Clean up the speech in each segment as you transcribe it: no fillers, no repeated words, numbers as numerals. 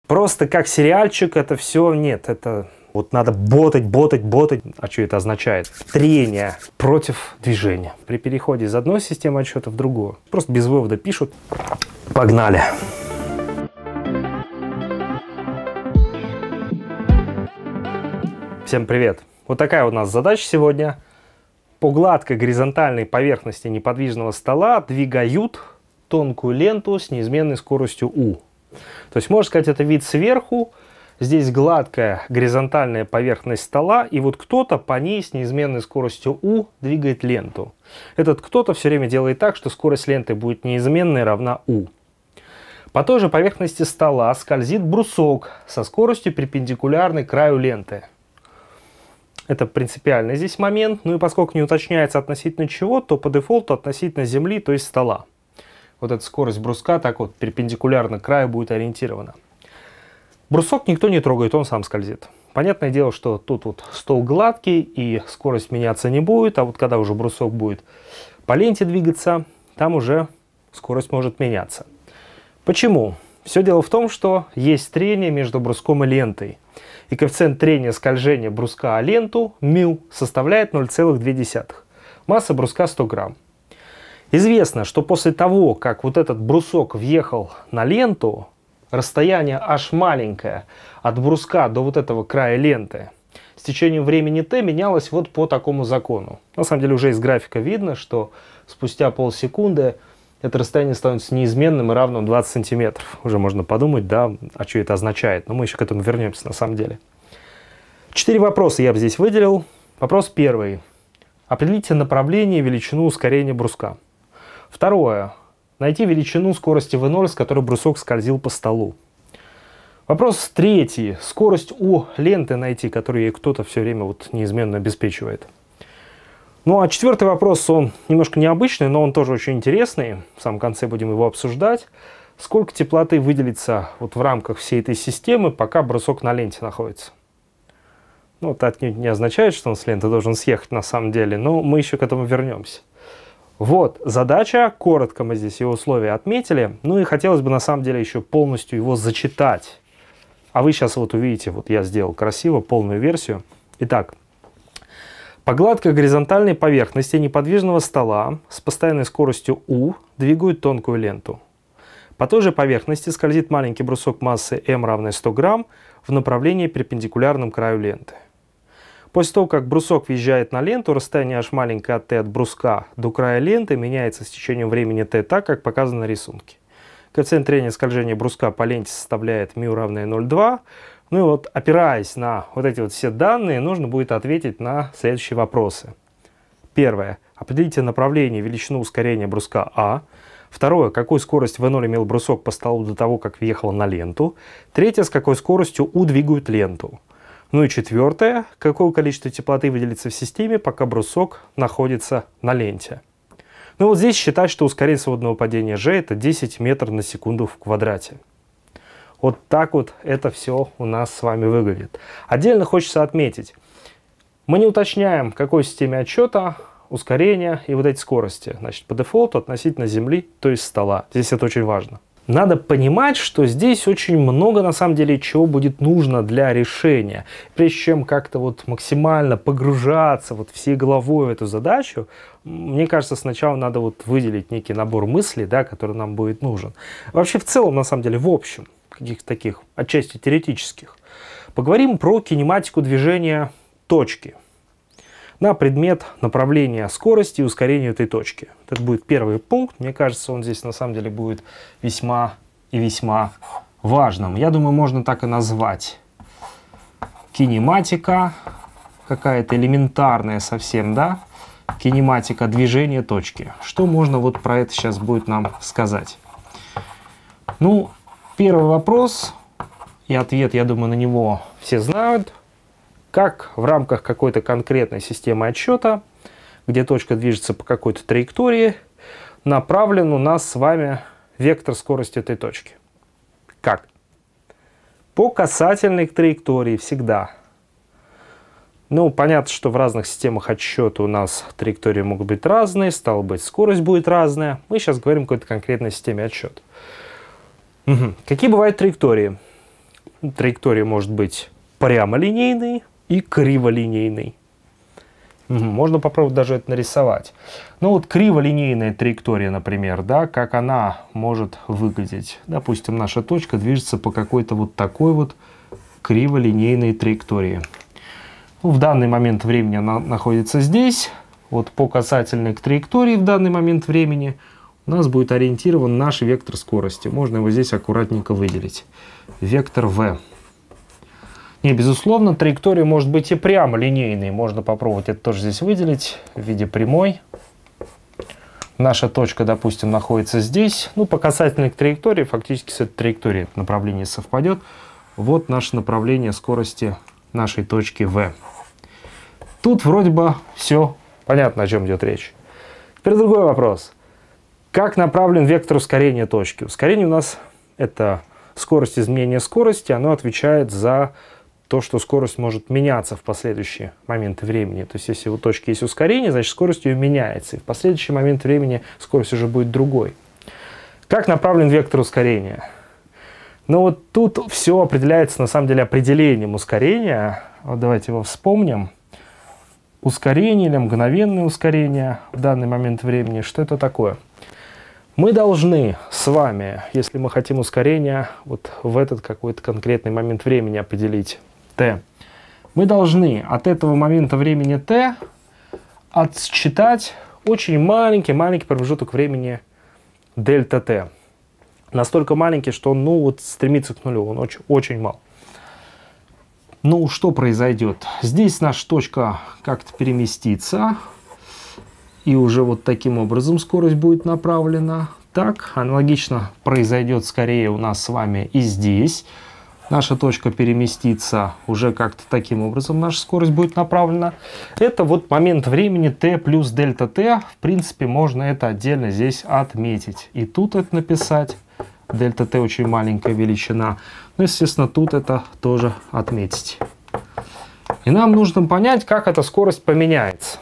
Просто как сериальчик это все нет. Это вот надо ботать. А что это означает? Трение против движения. При переходе из одной системы отсчета в другую. Просто без вывода пишут. Погнали. Всем привет. Вот такая у нас задача сегодня. По гладкой горизонтальной поверхности неподвижного стола двигают тонкую ленту с неизменной скоростью u. То есть, можно сказать, это вид сверху. Здесь гладкая горизонтальная поверхность стола, и вот кто-то по ней с неизменной скоростью u двигает ленту. Этот кто-то все время делает так, что скорость ленты будет неизменной равна u. По той же поверхности стола скользит брусок со скоростью перпендикулярной краю ленты. Это принципиальный здесь момент. Ну и поскольку не уточняется относительно чего, то по дефолту относительно земли, то есть стола. Вот эта скорость бруска так вот перпендикулярно к краю будет ориентирована. Брусок никто не трогает, он сам скользит. Понятное дело, что тут вот стол гладкий и скорость меняться не будет, а вот когда уже брусок будет по ленте двигаться, там уже скорость может меняться. Почему? Все дело в том, что есть трение между бруском и лентой. И коэффициент трения скольжения бруска о ленту, μ, составляет 0,2. Масса бруска 100 грамм. Известно, что после того, как вот этот брусок въехал на ленту, расстояние h маленькое от бруска до вот этого края ленты с течением времени t менялось вот по такому закону. На самом деле уже из графика видно, что спустя полсекунды это расстояние становится неизменным и равным 20 сантиметров. Уже можно подумать, да, а что это означает. Но мы еще к этому вернемся на самом деле. 4 вопроса я бы здесь выделил. Вопрос первый. Определите направление и величину ускорения бруска. Второе. Найти величину скорости v0, с которой брусок скользил по столу. Вопрос третий. Скорость у ленты найти, которую ей кто-то все время вот неизменно обеспечивает. Ну а четвертый вопрос, он немножко необычный, но он тоже очень интересный. В самом конце будем его обсуждать. Сколько теплоты выделится вот в рамках всей этой системы, пока брусок на ленте находится? Ну, это не означает, что он с ленты должен съехать на самом деле, но мы еще к этому вернемся. Вот, задача, коротко мы здесь его условия отметили, ну и хотелось бы на самом деле еще полностью его зачитать. А вы сейчас вот увидите, вот я сделал красиво полную версию. Итак, по гладкой горизонтальной поверхности неподвижного стола с постоянной скоростью u двигают тонкую ленту. По той же поверхности скользит маленький брусок массы m равной 100 грамм в направлении перпендикулярном краю ленты. После того, как брусок въезжает на ленту, расстояние h маленькое от t от бруска до края ленты меняется с течением времени t так, как показано на рисунке. Коэффициент трения скольжения бруска по ленте составляет μ равное 0,2. Ну и вот, опираясь на вот эти вот все данные, нужно будет ответить на следующие вопросы. Первое. Определите направление и величину ускорения бруска А. Второе. Какую скорость v0 имел брусок по столу до того, как въехал на ленту. Третье. С какой скоростью u двигают ленту. Ну и четвертое. Какое количество теплоты выделится в системе, пока брусок находится на ленте. Ну вот здесь считать, что ускорение свободного падения g это 10 метров на секунду в квадрате. Вот так вот это все у нас с вами выглядит. Отдельно хочется отметить, мы не уточняем, к какой системе отсчета, ускорения и вот эти скорости. Значит, по дефолту относительно земли, то есть стола. Здесь это очень важно. Надо понимать, что здесь очень много на самом деле чего будет нужно для решения. Прежде чем как-то вот максимально погружаться вот всей головой в эту задачу, мне кажется, сначала надо вот выделить некий набор мыслей, да, который нам будет нужен. Вообще в целом, на самом деле, в общем, каких-то таких отчасти теоретических. Поговорим про кинематику движения точки на предмет направления скорости и ускорения этой точки. Это будет первый пункт. Мне кажется, он здесь на самом деле будет весьма и весьма важным. Я думаю, можно так и назвать. Кинематика какая-то элементарная совсем, да? Кинематика движения точки. Что можно вот про это сейчас будет нам сказать? Ну, первый вопрос и ответ, я думаю, на него все знают. Как в рамках какой-то конкретной системы отсчета, где точка движется по какой-то траектории, направлен у нас с вами вектор скорости этой точки? Как? По касательной к траектории всегда. Ну, понятно, что в разных системах отсчета у нас траектории могут быть разные, стало быть, скорость будет разная. Мы сейчас говорим о какой-то конкретной системе отсчета. Какие бывают траектории? Траектория может быть прямолинейной и криволинейной. Можно попробовать даже это нарисовать. Ну вот криволинейная траектория, например, да, как она может выглядеть. Допустим, наша точка движется по какой-то вот такой вот криволинейной траектории. Ну, в данный момент времени она находится здесь. Вот по касательной к траектории в данный момент времени у нас будет ориентирован наш вектор скорости. Можно его здесь аккуратненько выделить. Вектор v. Не, безусловно, траектория может быть и прямолинейной. Можно попробовать это тоже здесь выделить в виде прямой. Наша точка, допустим, находится здесь. Ну, по касательной к траектории, фактически с этой траекторией это направление совпадет. Вот наше направление скорости нашей точки v. Тут вроде бы все понятно, о чем идет речь. Теперь другой вопрос. Как направлен вектор ускорения точки? Ускорение у нас это скорость изменения скорости. Оно отвечает за то, что скорость может меняться в последующие моменты времени. То есть, если у точки есть ускорение, значит скорость ее меняется. И в последующий момент времени скорость уже будет другой. Как направлен вектор ускорения? Ну вот тут все определяется на самом деле определением ускорения. Вот давайте его вспомним. Ускорение или мгновенное ускорение в данный момент времени. Что это такое? Мы должны с вами, если мы хотим ускорение вот в этот какой-то конкретный момент времени определить t, мы должны от этого момента времени t отсчитать очень маленький промежуток времени дельта t. Настолько маленький, что он вот стремится к нулю, он очень мал. Ну, что произойдет? Здесь наша точка как-то переместится, и уже вот таким образом скорость будет направлена. Так, аналогично произойдет скорее у нас с вами и здесь. Наша точка переместится, уже как-то таким образом наша скорость будет направлена. Это вот момент времени t плюс дельта t. В принципе, можно это отдельно здесь отметить. И тут это написать. Дельта t очень маленькая величина. Ну, естественно, тут это тоже отметить. И нам нужно понять, как эта скорость поменяется.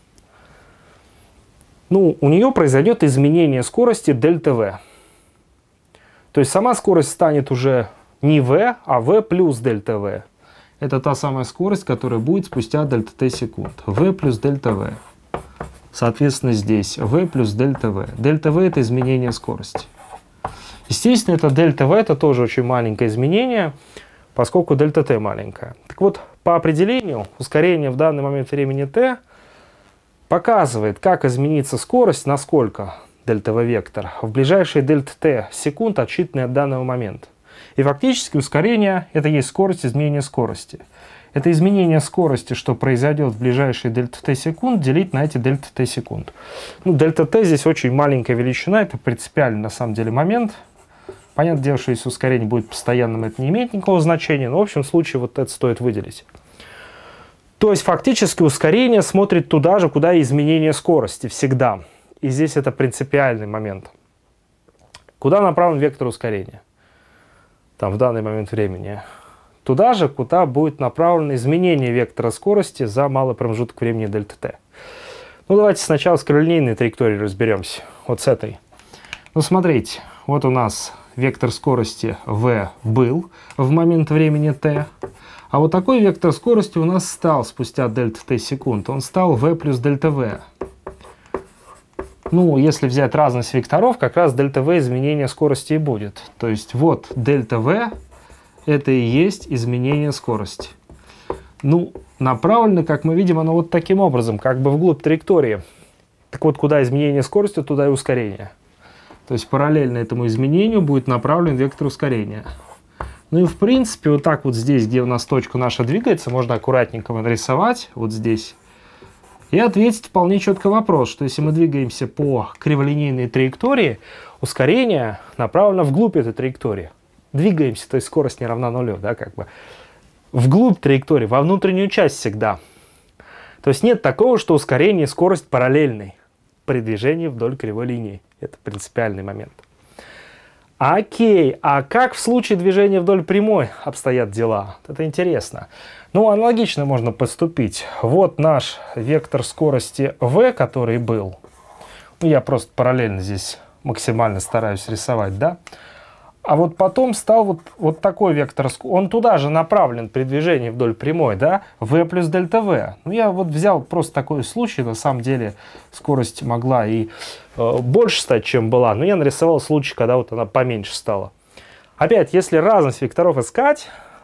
Ну, у нее произойдет изменение скорости дельта v. То есть сама скорость станет уже не v, а v плюс дельта v. Это та самая скорость, которая будет спустя дельта t секунд. v плюс дельта v. Соответственно, здесь v плюс дельта v. Дельта v это изменение скорости. Естественно, это дельта v это тоже очень маленькое изменение, поскольку дельта t маленькая. Так вот, по определению, ускорение в данный момент времени t показывает, как изменится скорость, насколько дельта v вектор, в ближайшие дельта t секунд, отсчитанные от данного момента. И фактически ускорение это есть скорость изменения скорости. Это изменение скорости, что произойдет в ближайшие дельта t секунд, делить на эти дельта t секунд. Ну, дельта t здесь очень маленькая величина, это принципиальный на самом деле момент. Понятное дело, что если ускорение будет постоянным, это не имеет никакого значения, но в общем случае вот это стоит выделить. То есть фактически ускорение смотрит туда же, куда и изменение скорости всегда. И здесь это принципиальный момент. Куда направлен вектор ускорения? Там в данный момент времени. Туда же, куда будет направлено изменение вектора скорости за малый промежуток времени дельта t. Ну давайте сначала с криволинейной траекторией разберемся. Вот с этой. Ну смотрите, вот у нас вектор скорости v был в момент времени t. А вот такой вектор скорости у нас стал спустя дельта t секунд. Он стал v плюс дельта v. Ну, если взять разность векторов, как раз дельта v изменение скорости и будет. То есть вот дельта v это и есть изменение скорости. Ну, направлено, как мы видим, оно вот таким образом, как бы вглубь траектории. Так вот, куда изменение скорости, туда и ускорение. То есть параллельно этому изменению будет направлен вектор ускорения. Ну и в принципе вот так вот здесь, где у нас точка наша двигается, можно аккуратненько нарисовать вот здесь. И ответить вполне четко вопрос, что если мы двигаемся по криволинейной траектории, ускорение направлено вглубь этой траектории. Двигаемся, то есть скорость не равна нулю, да, как бы. Вглубь траектории, во внутреннюю часть всегда. То есть нет такого, что ускорение и скорость параллельны при движении вдоль кривой линии. Это принципиальный момент. Окей, а как в случае движения вдоль прямой обстоят дела? Это интересно. Ну, аналогично можно поступить. Вот наш вектор скорости v, который был. Ну, я просто параллельно здесь максимально стараюсь рисовать, да? А вот потом стал вот такой вектор, он туда же направлен при движении вдоль прямой, да, v плюс дельта v. Ну, я вот взял просто такой случай, на самом деле скорость могла и больше стать, чем была, но я нарисовал случай, когда вот она поменьше стала. Опять, если разность векторов искать,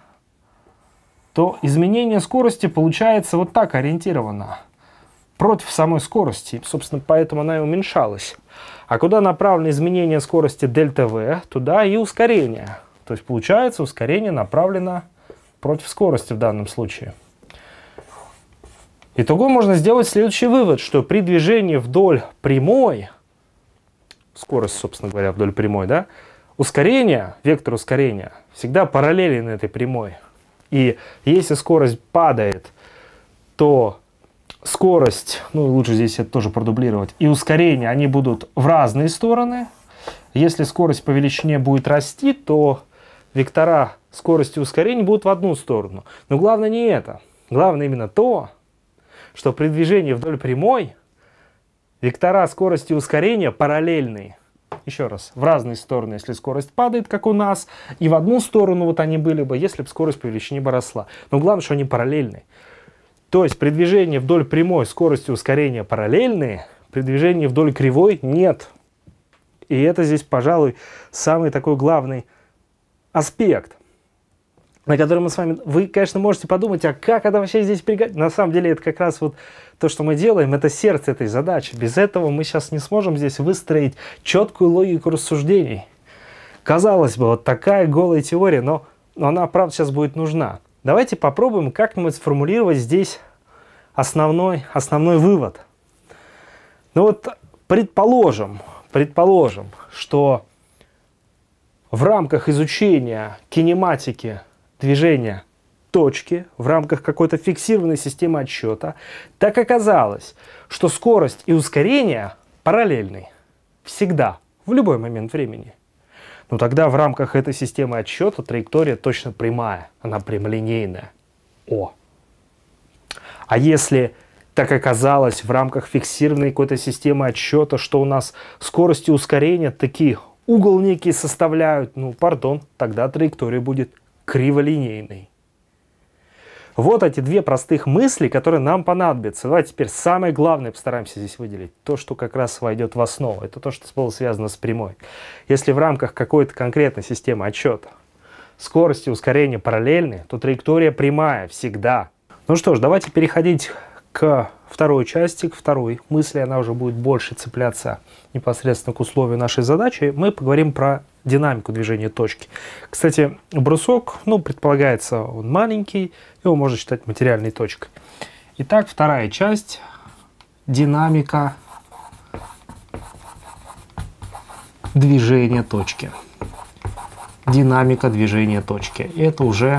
то изменение скорости получается вот так ориентировано, против самой скорости, собственно, поэтому она и уменьшалась. А куда направлено изменение скорости дельта v, туда и ускорение. То есть получается, ускорение направлено против скорости в данном случае. Итого можно сделать следующий вывод, что при движении вдоль прямой, скорость, собственно говоря, вдоль прямой, да, ускорение, вектор ускорения всегда параллелен этой прямой. И если скорость падает, то скорость, ну лучше здесь это тоже продублировать, и ускорение, они будут в разные стороны. Если скорость по величине будет расти, то вектора скорости и ускорения будут в одну сторону. Но главное не это. Главное именно то, что при движении вдоль прямой вектора скорости и ускорения параллельные. Еще раз, в разные стороны, если скорость падает, как у нас, и в одну сторону вот они были бы, если бы скорость по величине бы росла. Но главное, что они параллельны. То есть при движении вдоль прямой скорости ускорения параллельные, при движении вдоль кривой нет. И это здесь, пожалуй, самый такой главный аспект, на который мы с вами... Вы, конечно, можете подумать, а как это вообще здесь пригодится? На самом деле это как раз вот то, что мы делаем, это сердце этой задачи. Без этого мы сейчас не сможем здесь выстроить четкую логику рассуждений. Казалось бы, вот такая голая теория, но она, правда, сейчас будет нужна. Давайте попробуем как-нибудь сформулировать здесь основной вывод. Ну вот предположим, что в рамках изучения кинематики движения точки, в рамках какой-то фиксированной системы отсчета, так оказалось, что скорость и ускорение параллельны всегда, в любой момент времени. Но тогда в рамках этой системы отсчета траектория точно прямая, она прямолинейная. А если так оказалось в рамках фиксированной какой-то системы отсчета, что у нас скорость и ускорение такие угол некий составляют, ну, пардон, тогда траектория будет криволинейной. Вот эти две простых мысли, которые нам понадобятся. Давайте теперь самое главное постараемся здесь выделить. То, что как раз войдет в основу. Это то, что было связано с прямой. Если в рамках какой-то конкретной системы отсчета скорость и ускорение параллельны, то траектория прямая всегда. Ну что ж, давайте переходить к второй части, к второй мысли. Она уже будет больше цепляться непосредственно к условию нашей задачи. Мы поговорим про динамику движения точки. Кстати, брусок, ну, предполагается, он маленький, его можно считать материальной точкой. Итак, вторая часть – динамика движения точки. Динамика движения точки. И это уже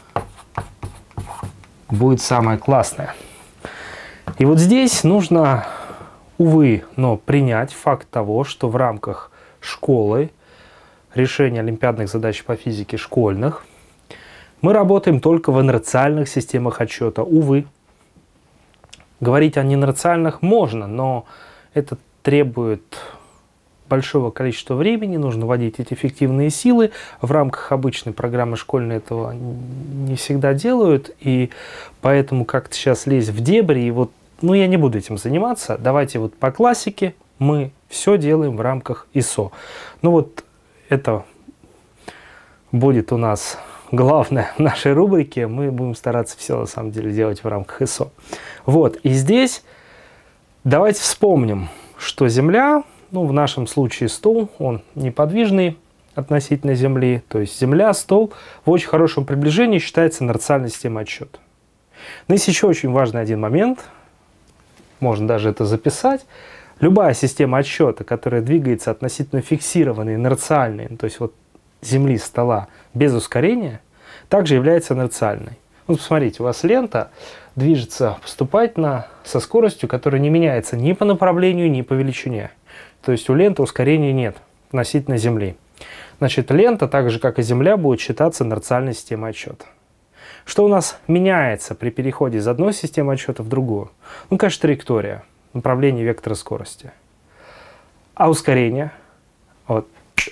будет самое классное. И вот здесь нужно, увы, но принять факт того, что в рамках школы, решения олимпиадных задач по физике школьных, мы работаем только в инерциальных системах отсчета. Увы. Говорить о неинерциальных можно, но это требует большого количества времени, нужно вводить эти эффективные силы. В рамках обычной программы школьной этого не всегда делают, и поэтому как-то сейчас лезть в дебри, и вот, ну, я не буду этим заниматься. Давайте вот по классике мы все делаем в рамках ISO. Ну вот это будет у нас главное в нашей рубрике. Мы будем стараться все на самом деле делать в рамках ISO. Вот, и здесь давайте вспомним, что Земля, ну, в нашем случае стол, он неподвижный относительно Земли. То есть Земля, стол в очень хорошем приближении считается инерциальной системой отсчета. Но есть еще очень важный один момент, можно даже это записать. Любая система отсчета, которая двигается относительно фиксированной, инерциальной, то есть вот Земли, стола, без ускорения, также является инерциальной. Вот посмотрите, у вас лента движется поступательно со скоростью, которая не меняется ни по направлению, ни по величине. То есть у ленты ускорения нет относительно Земли. Значит, лента, так же как и Земля, будет считаться инерциальной системой отсчета. Что у нас меняется при переходе из одной системы отсчета в другую? Ну, конечно, траектория, направление вектора скорости. А ускорение? Вот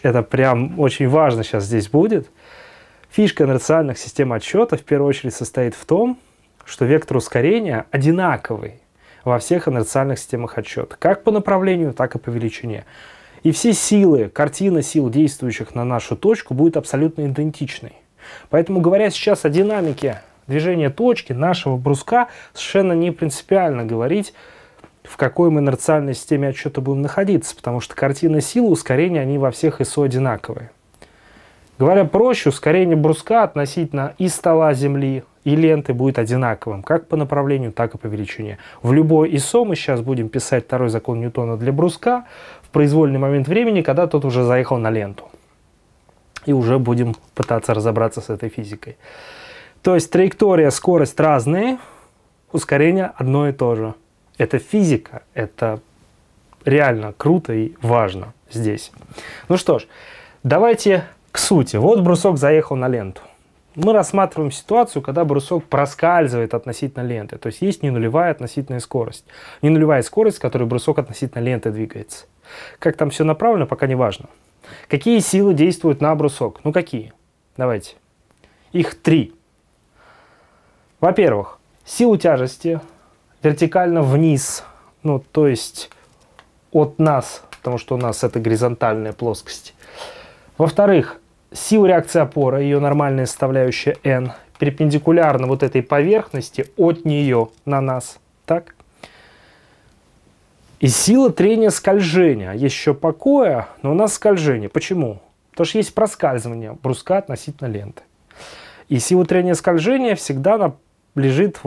это прям очень важно сейчас здесь будет. Фишка инерциальных систем отсчета в первую очередь состоит в том, что вектор ускорения одинаковый во всех инерциальных системах отсчета, как по направлению, так и по величине. И все силы, картина сил, действующих на нашу точку, будет абсолютно идентичной. Поэтому, говоря сейчас о динамике движения точки нашего бруска, совершенно не принципиально говорить, в какой мы инерциальной системе отсчета будем находиться, потому что картина силы, ускорения, они во всех ISO одинаковые. Говоря проще, ускорение бруска относительно и стола Земли, и ленты будет одинаковым, как по направлению, так и по величине. В любой ISO мы сейчас будем писать второй закон Ньютона для бруска в произвольный момент времени, когда тот уже заехал на ленту. И уже будем пытаться разобраться с этой физикой. То есть траектория, скорость разные, ускорение одно и то же. Это физика, это реально круто и важно здесь. Ну что ж, давайте к сути. Вот брусок заехал на ленту. Мы рассматриваем ситуацию, когда брусок проскальзывает относительно ленты. То есть есть ненулевая относительная скорость. Ненулевая скорость, с которой брусок относительно ленты двигается. Как там все направлено, пока не важно. Какие силы действуют на брусок? Ну какие? Давайте. Их 3. Во-первых, силу тяжести вертикально вниз. Ну то есть от нас, потому что у нас это горизонтальная плоскость. Во-вторых, сила реакции опоры, ее нормальная составляющая n, перпендикулярно вот этой поверхности от нее на нас. Так? И сила трения скольжения. Есть еще покоя, но у нас скольжение. Почему? Потому что есть проскальзывание бруска относительно ленты. И сила трения скольжения всегда лежит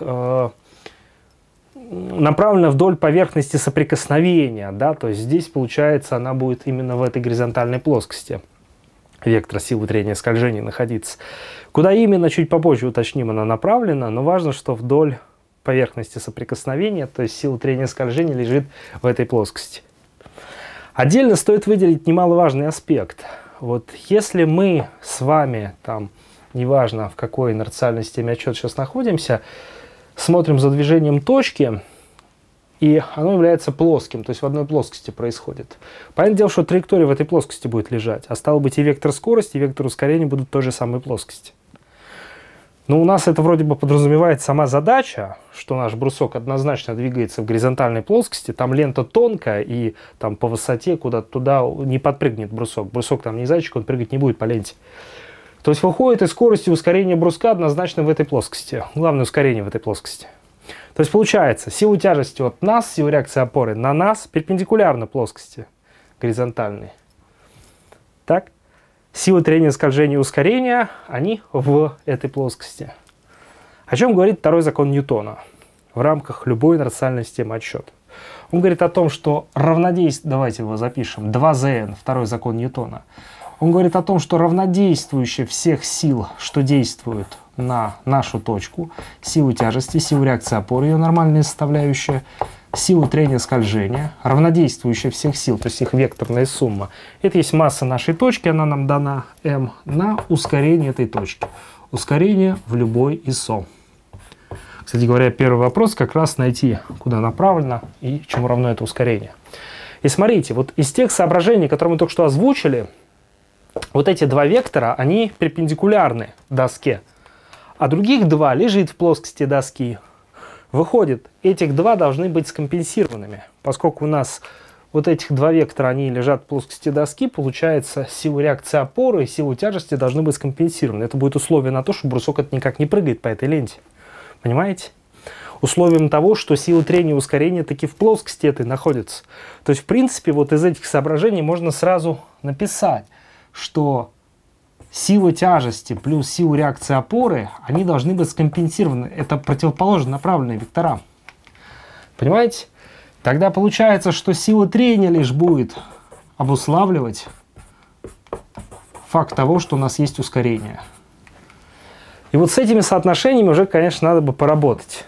направлена вдоль поверхности соприкосновения. Да? То есть здесь, получается, она будет именно в этой горизонтальной плоскости вектора силы трения скольжения находиться. Куда именно, чуть попозже уточним, она направлена, но важно, что вдоль поверхности соприкосновения, то есть сила трения скольжения лежит в этой плоскости. Отдельно стоит выделить немаловажный аспект. Вот если мы с вами, там, неважно в какой инерциальной системе отсчета сейчас находимся, смотрим за движением точки, и оно является плоским, то есть в одной плоскости происходит. Понятное дело, что траектория в этой плоскости будет лежать, а стало быть и вектор скорости, и вектор ускорения будут в той же самой плоскости. Но у нас это вроде бы подразумевает сама задача, что наш брусок однозначно двигается в горизонтальной плоскости, там лента тонкая, и там по высоте куда-то туда не подпрыгнет брусок. Брусок там не зайчик, он прыгать не будет по ленте. То есть выходит из скорости ускорения бруска однозначно в этой плоскости. Главное ускорение в этой плоскости. То есть получается, сила тяжести от нас, сила реакции опоры на нас перпендикулярна плоскости горизонтальной. Так? Силы трения, скольжения и ускорения, они в этой плоскости. О чем говорит второй закон Ньютона в рамках любой инерциальной системы отсчета? Он говорит о том, что равнодействие, давайте его запишем, 2Zn, второй закон Ньютона. Он говорит о том, что равнодействующие всех сил, что действуют на нашу точку, силу тяжести, силу реакции опоры, ее нормальная составляющая, силу трения скольжения, равнодействующие всех сил, то есть их векторная сумма. Это есть масса нашей точки, она нам дана m на ускорение этой точки. Ускорение в любой ISO. Кстати говоря, первый вопрос как раз найти, куда направлено и чему равно это ускорение. И смотрите, вот из тех соображений, которые мы только что озвучили, вот эти два вектора, они перпендикулярны доске, а других два лежит в плоскости доски. Выходит, этих два должны быть скомпенсированными. Поскольку у нас вот этих два вектора, они лежат в плоскости доски, получается, сила реакции опоры и сила тяжести должны быть скомпенсированы. Это будет условие на то, что брусок это никак не прыгает по этой ленте. Понимаете? Условием того, что сила трения и ускорения таки в плоскости этой находятся. То есть, в принципе, вот из этих соображений можно сразу написать, что сила тяжести плюс сила реакции опоры, они должны быть скомпенсированы. Это противоположно направленные вектора. Понимаете? Тогда получается, что сила трения лишь будет обуславливать факт того, что у нас есть ускорение. И вот с этими соотношениями уже, конечно, надо бы поработать.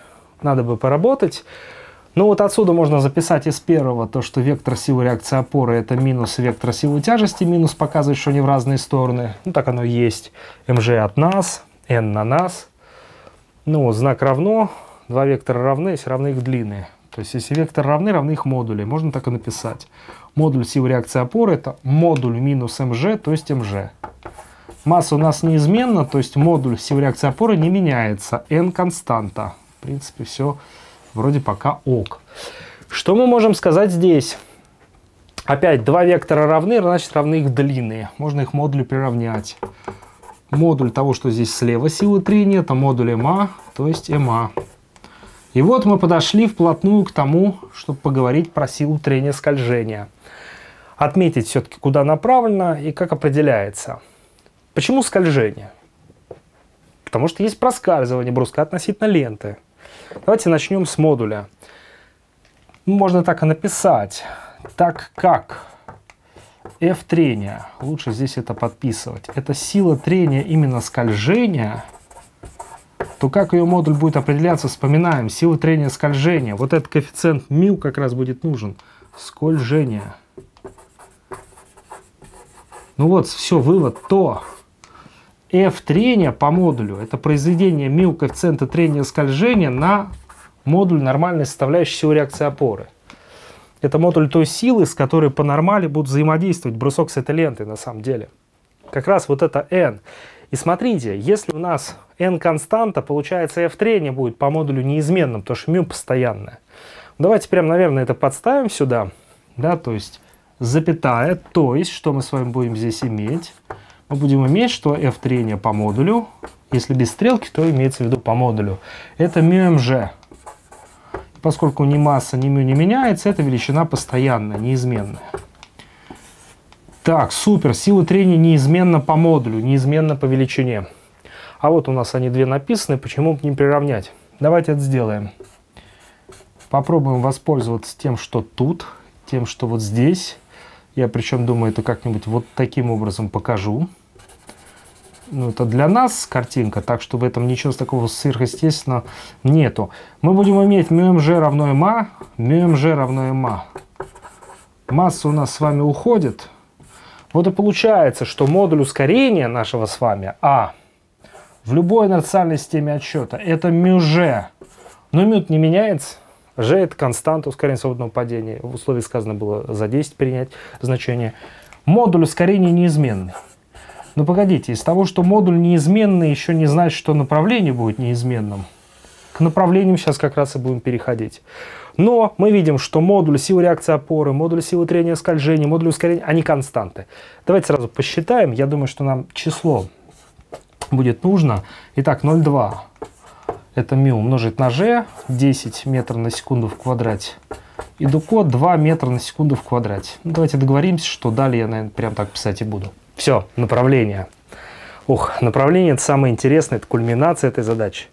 Но вот отсюда можно записать из первого то, что вектор силы реакции опоры это минус вектор силы тяжести. Минус показывает, что они в разные стороны. Ну так оно и есть. mg от нас, n на нас. Ну знак равно. Два вектора равны, если равны их длины. То есть, если векторы равны их модули. Можно так и написать. Модуль силы реакции опоры — это модуль минус mg, то есть mg. Масса у нас неизменна, то есть модуль силы реакции опоры не меняется. N константа. В принципе, все вроде пока ок. Что мы можем сказать здесь? Опять, два вектора равны, значит равны их длины. Можно их модули приравнять. Модуль того, что здесь слева силы трения, это модуль МА, то есть МА. И вот мы подошли вплотную к тому, чтобы поговорить про силу трения скольжения. Отметить все-таки, куда направлено и как определяется. Почему скольжение? Потому что есть проскальзывание бруска относительно ленты. Давайте начнем с модуля. Можно так и написать. Так как F трения, лучше здесь это подписывать, это сила трения именно скольжения, то как ее модуль будет определяться, вспоминаем. Сила трения скольжения. Вот этот коэффициент μ как раз будет нужен. Скольжение. Ну вот, все, вывод. То F трения по модулю — это произведение μ коэффициента трения скольжения на модуль нормальной составляющей силы реакции опоры. Это модуль той силы, с которой по нормали будут взаимодействовать брусок с этой лентой на самом деле. Как раз вот это n. И смотрите, если у нас n константа, получается F трения будет по модулю неизменным, потому что μ постоянная. Давайте прям, наверное, это подставим сюда. Да, то есть запятая, то есть, что мы с вами будем здесь иметь? Мы будем иметь, что F трения по модулю, если без стрелки, то имеется в виду по модулю, это μmg. Поскольку ни масса, ни μ не меняется, эта величина постоянная, неизменная. Так, супер. Сила трения неизменна по модулю, неизменна по величине. А вот у нас они две написаны, почему бы не приравнять? Давайте это сделаем. Попробуем воспользоваться тем, что тут, тем, что вот здесь. Я причем думаю, это как-нибудь вот таким образом покажу. Ну, это для нас картинка, так что в этом ничего такого сверхъестественного нету. Мы будем иметь μmg равно ма, μmg равно ма. Масса у нас с вами уходит. Вот и получается, что модуль ускорения нашего с вами А в любой инерциальной системе отсчета это μg. Но μ не меняется. G это константа ускорения свободного падения. В условии сказано было за 10 принять значение. Модуль ускорения неизменный. Но погодите, из того, что модуль неизменный, еще не значит, что направление будет неизменным. К направлениям сейчас как раз и будем переходить. Но мы видим, что модуль силы реакции опоры, модуль силы трения скольжения, модуль ускорения, они константы. Давайте сразу посчитаем. Я думаю, что нам число будет нужно. Итак, 0,2. Это μ умножить на g, 10 метров на секунду в квадрате. И дуко 2 метра на секунду в квадрате. Ну, давайте договоримся, что далее я, наверное, прям так писать и буду. Все, направление. Ух, направление — это самое интересное, это кульминация этой задачи.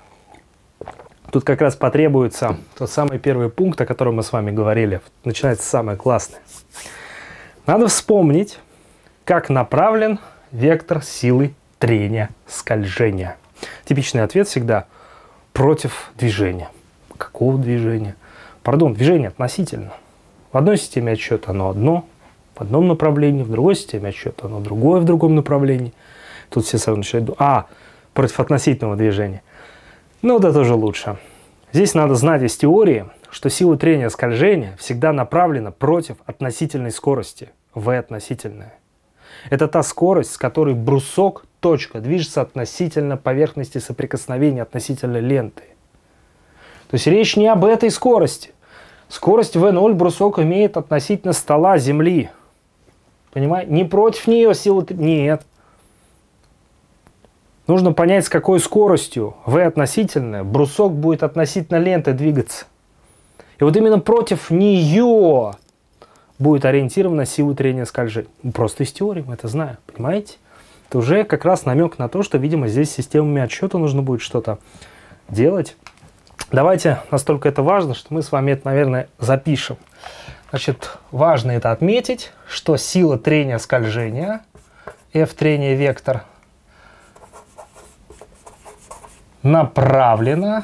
Тут как раз потребуется тот самый первый пункт, о котором мы с вами говорили. Начинается самое классное. Надо вспомнить, как направлен вектор силы трения скольжения. Типичный ответ всегда против движения. Какого движения? Пардон, движение относительно. В одной системе отсчета оно одно, в одном направлении, в другой системе отсчета оно другое в другом направлении. Тут все сразу начинают думать, против относительного движения. Ну, вот это уже лучше. Здесь надо знать из теории, что сила трения скольжения всегда направлена против относительной скорости. V относительная. Это та скорость, с которой брусок, точка, движется относительно поверхности соприкосновения, относительно ленты. То есть речь не об этой скорости. Скорость V0 брусок имеет относительно стола Земли. Понимаете? Не против нее сила... Нет. Нужно понять, с какой скоростью V относительная брусок будет относительно ленты двигаться. И вот именно против нее будет ориентирована сила трения скольжения. Просто из теории мы это знаем. Понимаете? Это уже как раз намек на то, что, видимо, здесь с системами отсчета нужно будет что-то делать. Давайте, настолько это важно, что мы с вами это, наверное, запишем. Значит, важно это отметить, что сила трения скольжения, F трения вектор, направлена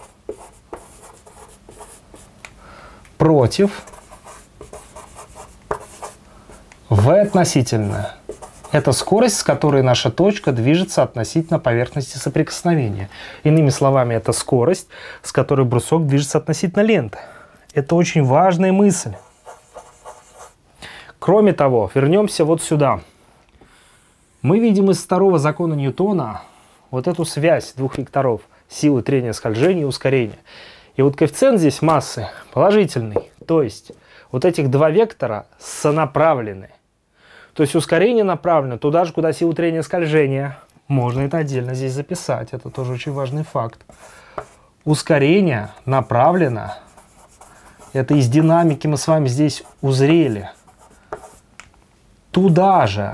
против V относительно. Это скорость, с которой наша точка движется относительно поверхности соприкосновения. Иными словами, это скорость, с которой брусок движется относительно ленты. Это очень важная мысль. Кроме того, вернемся вот сюда. Мы видим из второго закона Ньютона вот эту связь двух векторов силы трения, скольжения и ускорения. И вот коэффициент здесь массы положительный. То есть вот этих два вектора сонаправлены. То есть ускорение направлено туда же, куда сила трения, скольжения. Можно это отдельно здесь записать. Это тоже очень важный факт. Ускорение направлено. Это из динамики мы с вами здесь узрели. Туда же.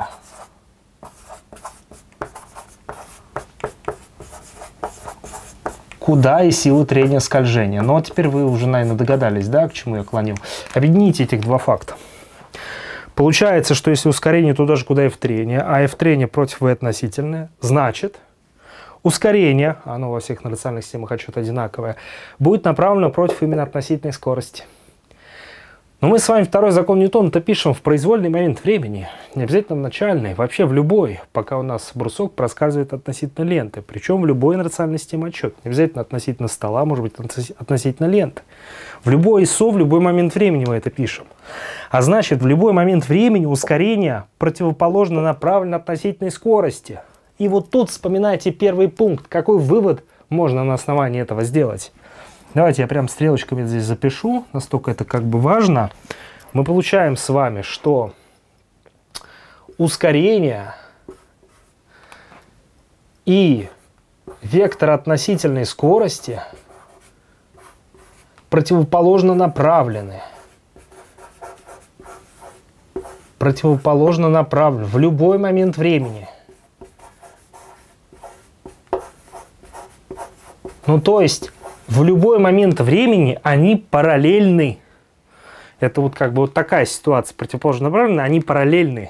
Куда и силы трения, скольжения. Ну, а теперь вы уже, наверное, догадались, да, к чему я клоню. Объедините этих два факта. Получается, что если ускорение туда же, куда и трение, а F трение против V относительное, значит, ускорение, оно во всех инерциальных системах отсчета одинаковое, будет направлено против именно относительной скорости. Но мы с вами второй закон Ньютона-то пишем в произвольный момент времени, не обязательно в начальный, вообще в любой, пока у нас брусок проскальзывает относительно ленты, причем в любой инерциальной системе отсчета, не обязательно относительно стола, может быть относительно ленты. В любой ISO, в любой момент времени мы это пишем. А значит, в любой момент времени ускорение противоположно направлено относительной скорости. И вот тут вспоминайте первый пункт, какой вывод можно на основании этого сделать. Давайте я прям стрелочками здесь запишу, настолько это как бы важно. Мы получаем с вами, что ускорение и вектор относительной скорости противоположно направлены. Противоположно направлены в любой момент времени. Ну, то есть в любой момент времени они параллельны. Это вот как бы вот такая ситуация, противоположно направленная, они параллельны.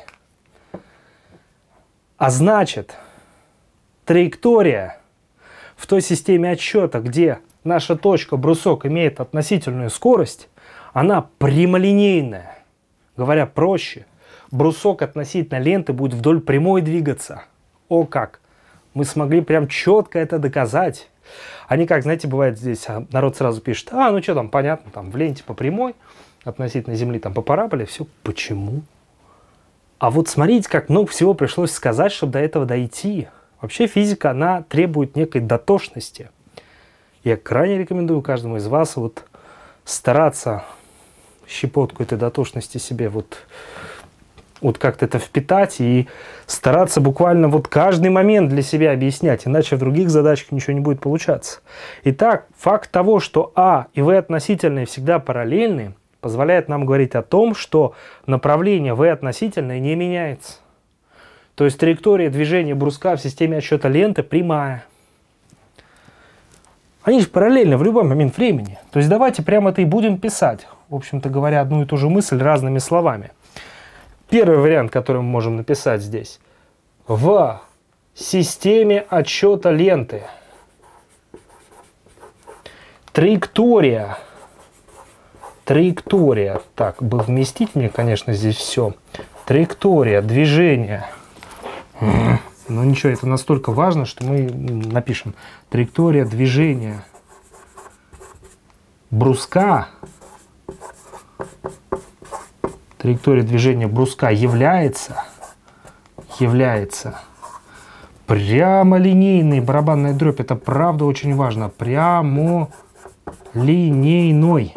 А значит, траектория в той системе отсчета, где наша точка, брусок, имеет относительную скорость, она прямолинейная. Говоря проще, брусок относительно ленты будет вдоль прямой двигаться. О как! Мы смогли прям четко это доказать. А не как, знаете, бывает здесь, народ сразу пишет, ну что там, понятно, там в ленте по прямой, относительно Земли там по параболе, все. Почему? А вот смотрите, как много всего пришлось сказать, чтобы до этого дойти. Вообще физика, она требует некой дотошности. Я крайне рекомендую каждому из вас вот стараться щепотку этой дотошности себе вот как-то это впитать и стараться буквально вот каждый момент для себя объяснять, иначе в других задачках ничего не будет получаться. Итак, факт того, что А и V относительные всегда параллельны, позволяет нам говорить о том, что направление V относительное не меняется. То есть траектория движения бруска в системе отсчета ленты прямая. Они же параллельны в любой момент времени. То есть давайте прямо это и будем писать. В общем-то говоря, одну и ту же мысль разными словами. Первый вариант, который мы можем написать здесь. В системе отсчета ленты траектория. Так, бы вместить мне, конечно, здесь все. Траектория движения. Но ничего, это настолько важно, что мы напишем. Траектория движения бруска. Траектория движения бруска является прямолинейной. Барабанная дробь, это правда очень важно. Прямолинейной.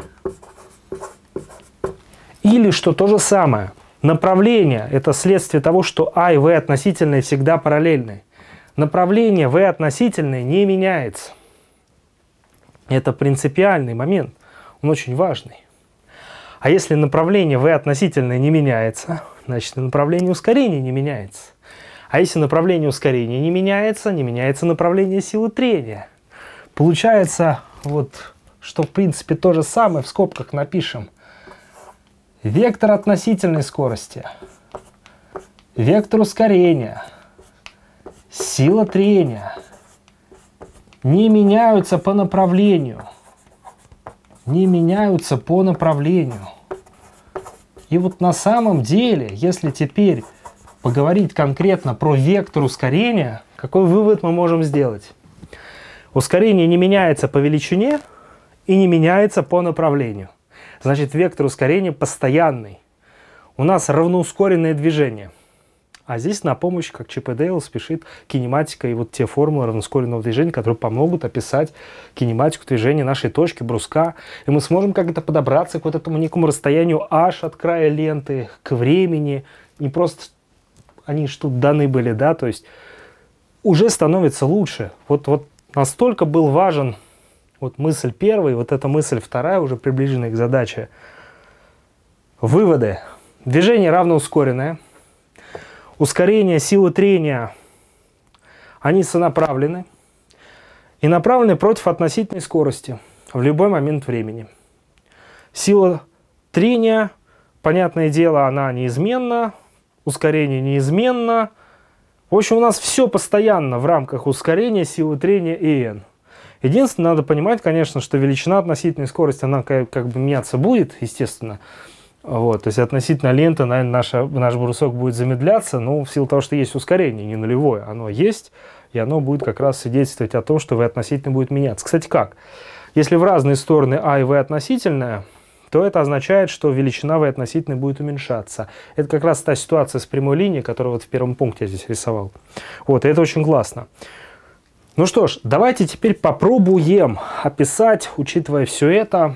Или что то же самое. Направление – это следствие того, что А и В относительные всегда параллельны. Направление В относительное не меняется. Это принципиальный момент. Он очень важный. А если направление V относительно не меняется, значит и направление ускорения не меняется. А если направление ускорения не меняется направление силы трения. Получается, вот, что в принципе то же самое, в скобках напишем. Вектор относительной скорости, вектор ускорения, сила трения не меняются по направлению. И вот на самом деле, если теперь поговорить конкретно про вектор ускорения, какой вывод мы можем сделать? Ускорение не меняется по величине и не меняется по направлению. значит вектор ускорения постоянный. У нас равноускоренное движение. А здесь на помощь, как Чип и Дейл, спешит кинематика и вот те формулы равноускоренного движения, которые помогут описать кинематику движения нашей точки, бруска. И мы сможем как-то подобраться к вот этому некому расстоянию h от края ленты, к времени. Не просто они ж тут даны были, да, то есть уже становится лучше. Вот настолько был важен вот мысль первая, вот эта мысль вторая, уже приближенная к задаче. Выводы. Движение равноускоренное. Ускорение, силы трения, они сонаправлены и направлены против относительной скорости в любой момент времени. Сила трения, понятное дело, она неизменна, ускорение неизменно. В общем, у нас все постоянно в рамках ускорения, силы трения и n. Единственное, надо понимать, конечно, что величина относительной скорости, она как бы меняться будет, естественно. Вот, то есть относительно ленты, наверное, наш брусок будет замедляться, но в силу того, что есть ускорение, не нулевое, оно есть, и оно будет как раз свидетельствовать о том, что v относительно будет меняться. Кстати, как? Если в разные стороны а и v относительная, то это означает, что величина v относительно будет уменьшаться. Это как раз та ситуация с прямой линией, которую вот в первом пункте я здесь рисовал. Вот, и это очень классно. Ну что ж, давайте теперь попробуем описать, учитывая все это,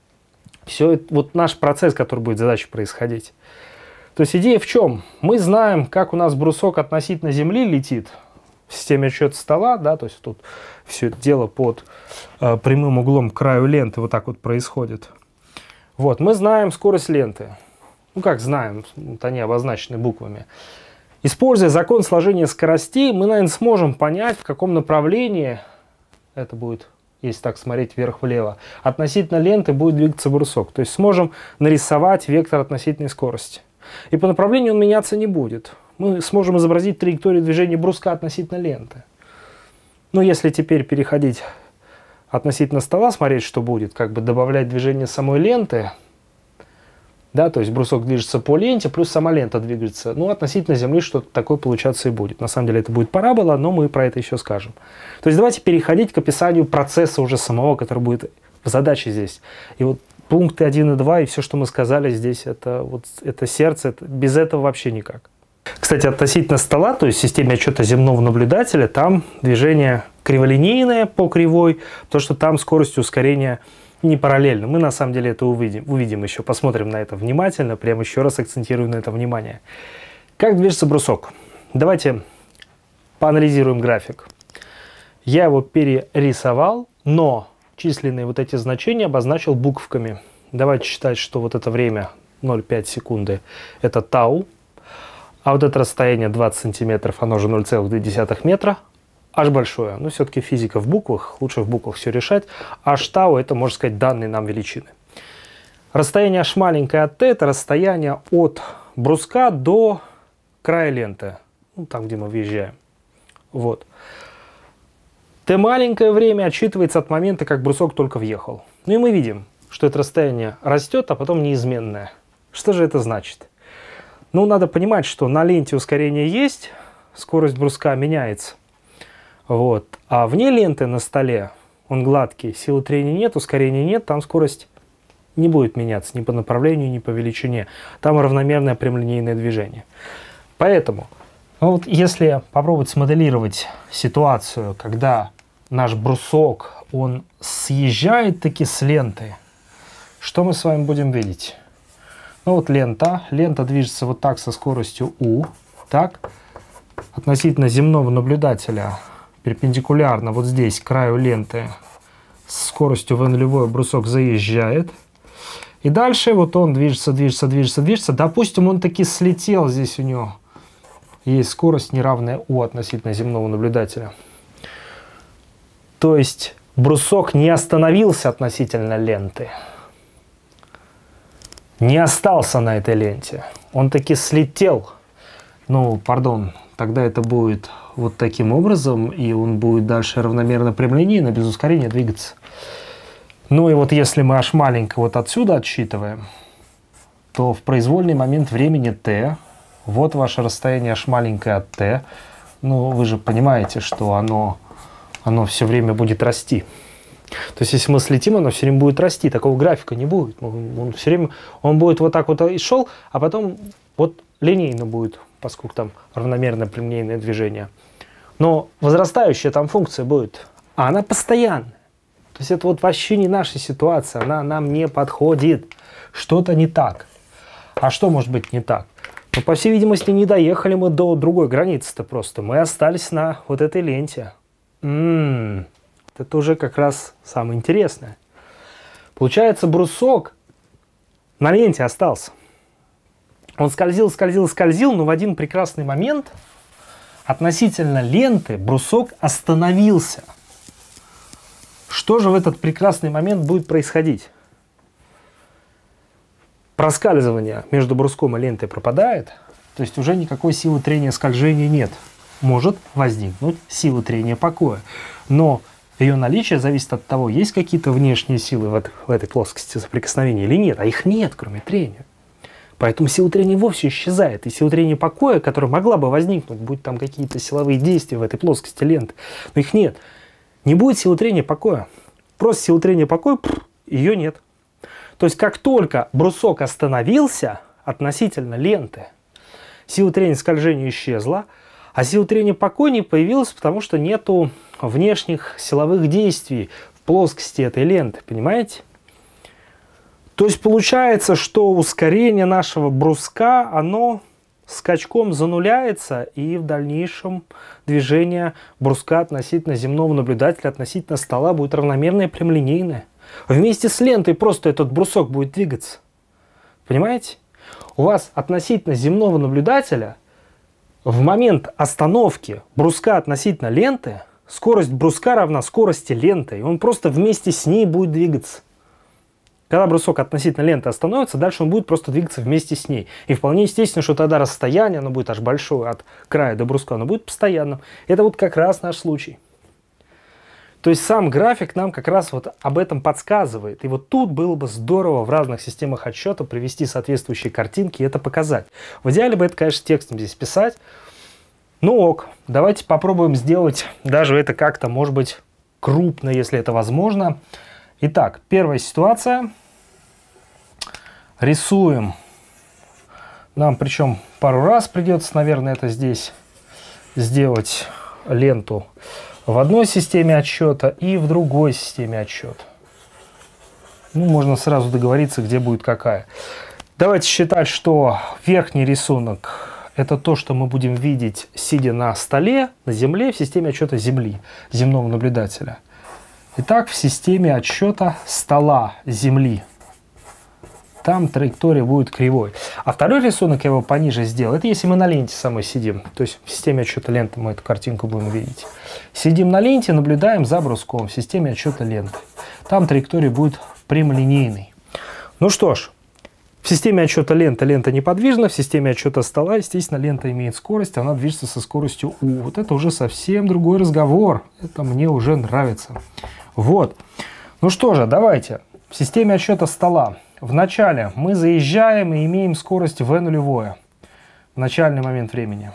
вот наш процесс, который будет задача происходить. То есть идея в чем? Мы знаем, как у нас брусок относительно Земли летит в системе отсчета стола, да, то есть тут все это дело под прямым углом к краю ленты вот так вот происходит. Вот, мы знаем скорость ленты. Ну как знаем, вот они обозначены буквами. Используя закон сложения скоростей, мы, наверное, сможем понять, в каком направлении это будет, если так смотреть вверх-влево, относительно ленты будет двигаться брусок. То есть сможем нарисовать вектор относительной скорости. И по направлению он меняться не будет. Мы сможем изобразить траекторию движения бруска относительно ленты. Но если теперь переходить относительно стола, смотреть, что будет, как бы добавлять движение самой ленты, да, то есть брусок движется по ленте, плюс сама лента двигается. Ну, относительно Земли что-то такое получаться и будет. На самом деле это будет парабола, но мы про это еще скажем. То есть давайте переходить к описанию процесса уже самого, который будет в задаче здесь. И вот пункты 1 и 2, и все, что мы сказали здесь, это сердце, без этого вообще никак. Кстати, относительно стола, то есть в системе отсчета земного наблюдателя, там движение криволинейное по кривой, потому что там скорость ускорения не параллельно. Мы на самом деле это увидим еще, посмотрим на это внимательно, прямо еще раз акцентирую на это внимание. Как движется брусок? Давайте поанализируем график. Я его перерисовал, но численные вот эти значения обозначил буквками. Давайте считать, что вот это время 0,5 секунды это тау, а вот это расстояние 20 сантиметров, оно же 0,2 метра. H большое, но все-таки физика в буквах, лучше в буквах все решать. H тау это, можно сказать, данные нам величины. Расстояние H маленькое от T это расстояние от бруска до края ленты, ну, там, где мы въезжаем. Вот. T маленькое время отсчитывается от момента, как брусок только въехал. Ну и мы видим, что это расстояние растет, а потом неизменное. Что же это значит? Ну, надо понимать, что на ленте ускорение есть, скорость бруска меняется. Вот. А вне ленты на столе он гладкий, силы трения нет, ускорения нет, там скорость не будет меняться ни по направлению, ни по величине. Там равномерное прямолинейное движение. Поэтому, ну вот если попробовать смоделировать ситуацию, когда наш брусок, он съезжает таки с ленты, что мы с вами будем видеть? Ну вот лента движется вот так со скоростью u, так, относительно земного наблюдателя, перпендикулярно вот здесь к краю ленты с скоростью v0 брусок заезжает. И дальше вот он движется. Допустим, он таки слетел, здесь у него есть скорость неравная u относительно земного наблюдателя. То есть брусок не остановился относительно ленты. Не остался на этой ленте. Он таки слетел. Ну, пардон, тогда это будет вот таким образом, и он будет дальше равномерно прямолинейно, без ускорения двигаться. Ну и вот если мы аж маленькое вот отсюда отсчитываем, то в произвольный момент времени t, вот ваше расстояние аж маленькое от t, ну вы же понимаете, что оно все время будет расти. То есть, если мы слетим, оно все время будет расти, такого графика не будет. Он все время, он будет вот так вот и шел, а потом вот линейно будет, поскольку там равномерное прямолинейное движение. Но возрастающая там функция будет, а она постоянная. То есть, это вот вообще не наша ситуация, она нам не подходит. Что-то не так. А что может быть не так? Ну, по всей видимости, не доехали мы до другой границы-то просто. Мы остались на вот этой ленте. Это уже как раз самое интересное. Получается, брусок на ленте остался. Он скользил, скользил, скользил, но в один прекрасный момент относительно ленты брусок остановился. Что же в этот прекрасный момент будет происходить? Проскальзывание между бруском и лентой пропадает, то есть уже никакой силы трения скольжения нет. Может возникнуть сила трения покоя, но ее наличие зависит от того, есть какие-то внешние силы в этой плоскости соприкосновения или нет, а их нет, кроме трения. Поэтому сила трения вовсе исчезает, и сила трения покоя, которая могла бы возникнуть, будь там какие-то силовые действия в этой плоскости ленты, но их нет. Не будет силы трения покоя, просто сила трения покоя, ее нет. То есть, как только брусок остановился относительно ленты, сила трения скольжения исчезла, а сила трения покоя не появилась, потому что нету внешних силовых действий в плоскости этой ленты, понимаете? То есть, получается, что ускорение нашего бруска, оно скачком зануляется, и в дальнейшем движение бруска относительно земного наблюдателя, относительно стола будет равномерное и прямолинейное. Вместе с лентой просто этот брусок будет двигаться. Понимаете? У вас относительно земного наблюдателя в момент остановки бруска относительно ленты скорость бруска равна скорости ленты. И он просто вместе с ней будет двигаться. Когда брусок относительно ленты остановится, дальше он будет просто двигаться вместе с ней. И вполне естественно, что тогда расстояние, оно будет аж большое от края до бруска, оно будет постоянным. Это вот как раз наш случай. То есть сам график нам как раз вот об этом подсказывает. И вот тут было бы здорово в разных системах отсчета привести соответствующие картинки и это показать. В идеале бы это, конечно, текстом здесь писать. Ну ок, давайте попробуем сделать даже это как-то, может быть, крупно, если это возможно. Итак, первая ситуация. Рисуем. Нам причем пару раз придется, наверное, это здесь сделать ленту. В одной системе отсчета и в другой системе отсчета. Ну, можно сразу договориться, где будет какая. Давайте считать, что верхний рисунок – это то, что мы будем видеть, сидя на столе, на земле, в системе отсчета Земли, земного наблюдателя. Итак, в системе отсчета стола Земли. Там траектория будет кривой. А второй рисунок я его пониже сделал. Это если мы на ленте самой сидим. То есть в системе отсчета ленты мы эту картинку будем видеть. Сидим на ленте, наблюдаем за бруском в системе отсчета ленты. Там траектория будет прямолинейной. Ну что ж, в системе отсчета лента неподвижна, в системе отсчета стола, естественно, лента имеет скорость, она движется со скоростью u. Вот это уже совсем другой разговор. Это мне уже нравится. Вот. Ну что же, давайте. В системе отсчета стола. Вначале мы заезжаем и имеем скорость v нулевое в начальный момент времени.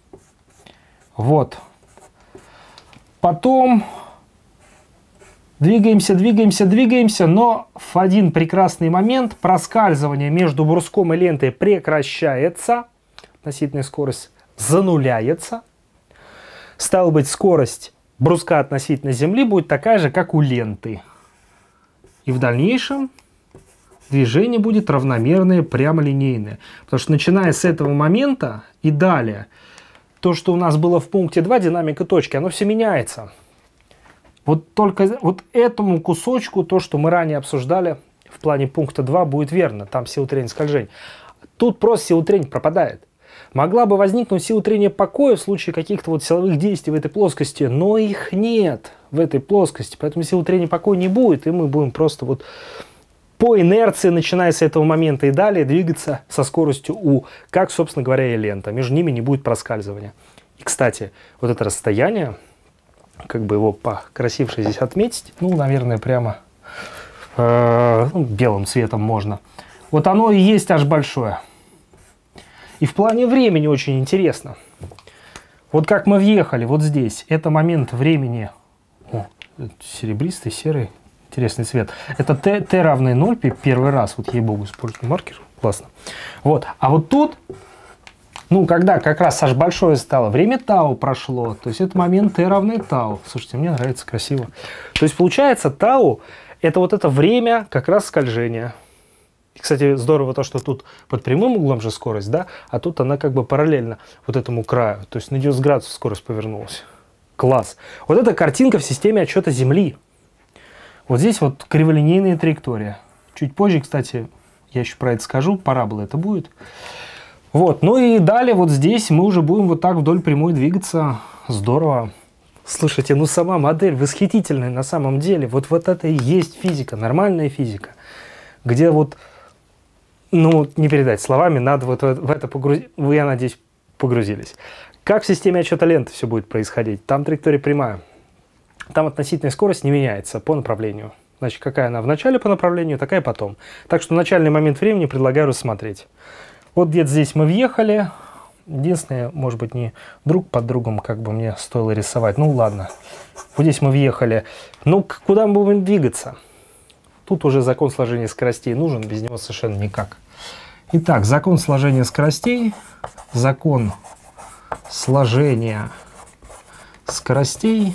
Вот. Потом двигаемся, двигаемся, двигаемся, но в один прекрасный момент проскальзывание между бруском и лентой прекращается. Относительная скорость зануляется. Стало быть, скорость бруска относительно Земли будет такая же, как у ленты. И в дальнейшем движение будет равномерное, прямолинейное. Потому что начиная с этого момента и далее, то, что у нас было в пункте 2, динамика точки, оно все меняется. Вот только вот этому кусочку, то, что мы ранее обсуждали в плане пункта 2, будет верно. Там сила трения скольжения. Тут просто сила трения пропадает. Могла бы возникнуть сила трения покоя в случае каких-то вот силовых действий в этой плоскости, но их нет в этой плоскости. Поэтому сила трения покоя не будет, и мы будем просто вот по инерции, начиная с этого момента и далее, двигаться со скоростью u, как, собственно говоря, и лента. Между ними не будет проскальзывания. И, кстати, вот это расстояние, как бы его покрасивше здесь отметить, ну, наверное, прямо белым цветом можно. Вот оно и есть аж большое. И в плане времени очень интересно. Вот как мы въехали вот здесь, это момент времени, Серебристый, серый. Интересный цвет. Это t равное 0, первый раз, вот ей-богу, использую маркер. Классно. Вот. А вот тут, ну, когда как раз аж большое стало, время тау прошло, то есть это момент t равное тау. Слушайте, мне нравится, красиво. То есть получается тау это вот это время как раз скольжения. И, кстати, здорово то, что тут под прямым углом же скорость, да, а тут она как бы параллельно вот этому краю. То есть на 90 градусов скорость повернулась. Класс. Вот эта картинка в системе отсчета Земли. Вот здесь вот криволинейная траектория. Чуть позже, кстати, я еще про это скажу, парабола это будет. Вот, ну и далее вот здесь мы уже будем вот так вдоль прямой двигаться. Здорово. Слушайте, ну сама модель восхитительная на самом деле. Вот это и есть физика, нормальная физика. Где вот, ну не передать словами, надо вот в это погрузить. Вы, я надеюсь, погрузились. Как в системе отсчета ленты все будет происходить? Там траектория прямая. Там относительная скорость не меняется по направлению. Значит, какая она в начале по направлению, такая потом. Так что начальный момент времени предлагаю рассмотреть. Вот где-то здесь мы въехали. Единственное, может быть, не друг под другом, как бы мне стоило рисовать. Ну ладно. Вот здесь мы въехали. Ну, куда мы будем двигаться? Тут уже закон сложения скоростей нужен, без него совершенно никак. Итак, закон сложения скоростей. Закон сложения скоростей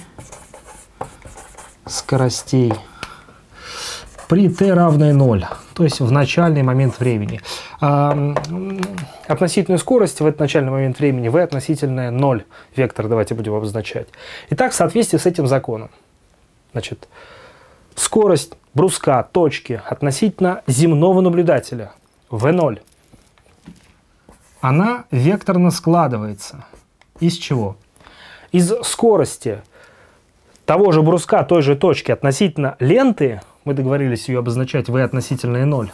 при t равной 0, то есть в начальный момент времени. Относительную скорость в этот начальный момент времени v относительная 0 вектор, давайте будем обозначать. Итак, в соответствии с этим законом, значит, скорость бруска точки относительно земного наблюдателя v0, она векторно складывается. Из чего? Из скорости того же бруска той же точки относительно ленты, мы договорились ее обозначать v относительная 0,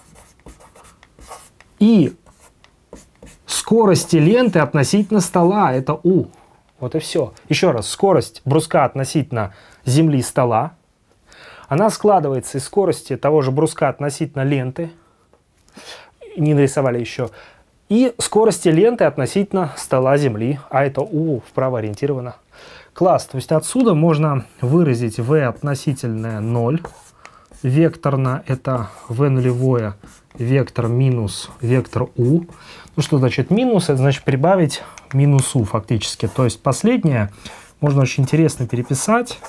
и скорости ленты относительно стола, это u. Вот и все. Еще раз, скорость бруска относительно земли стола, она складывается из скорости того же бруска относительно ленты, не нарисовали еще, и скорости ленты относительно стола земли, а это u вправо ориентировано. Класс, то есть отсюда можно выразить v относительное 0, векторно это v нулевое, вектор минус вектор u. Ну что значит минус? Это значит прибавить минус u фактически. То есть последнее можно очень интересно переписать.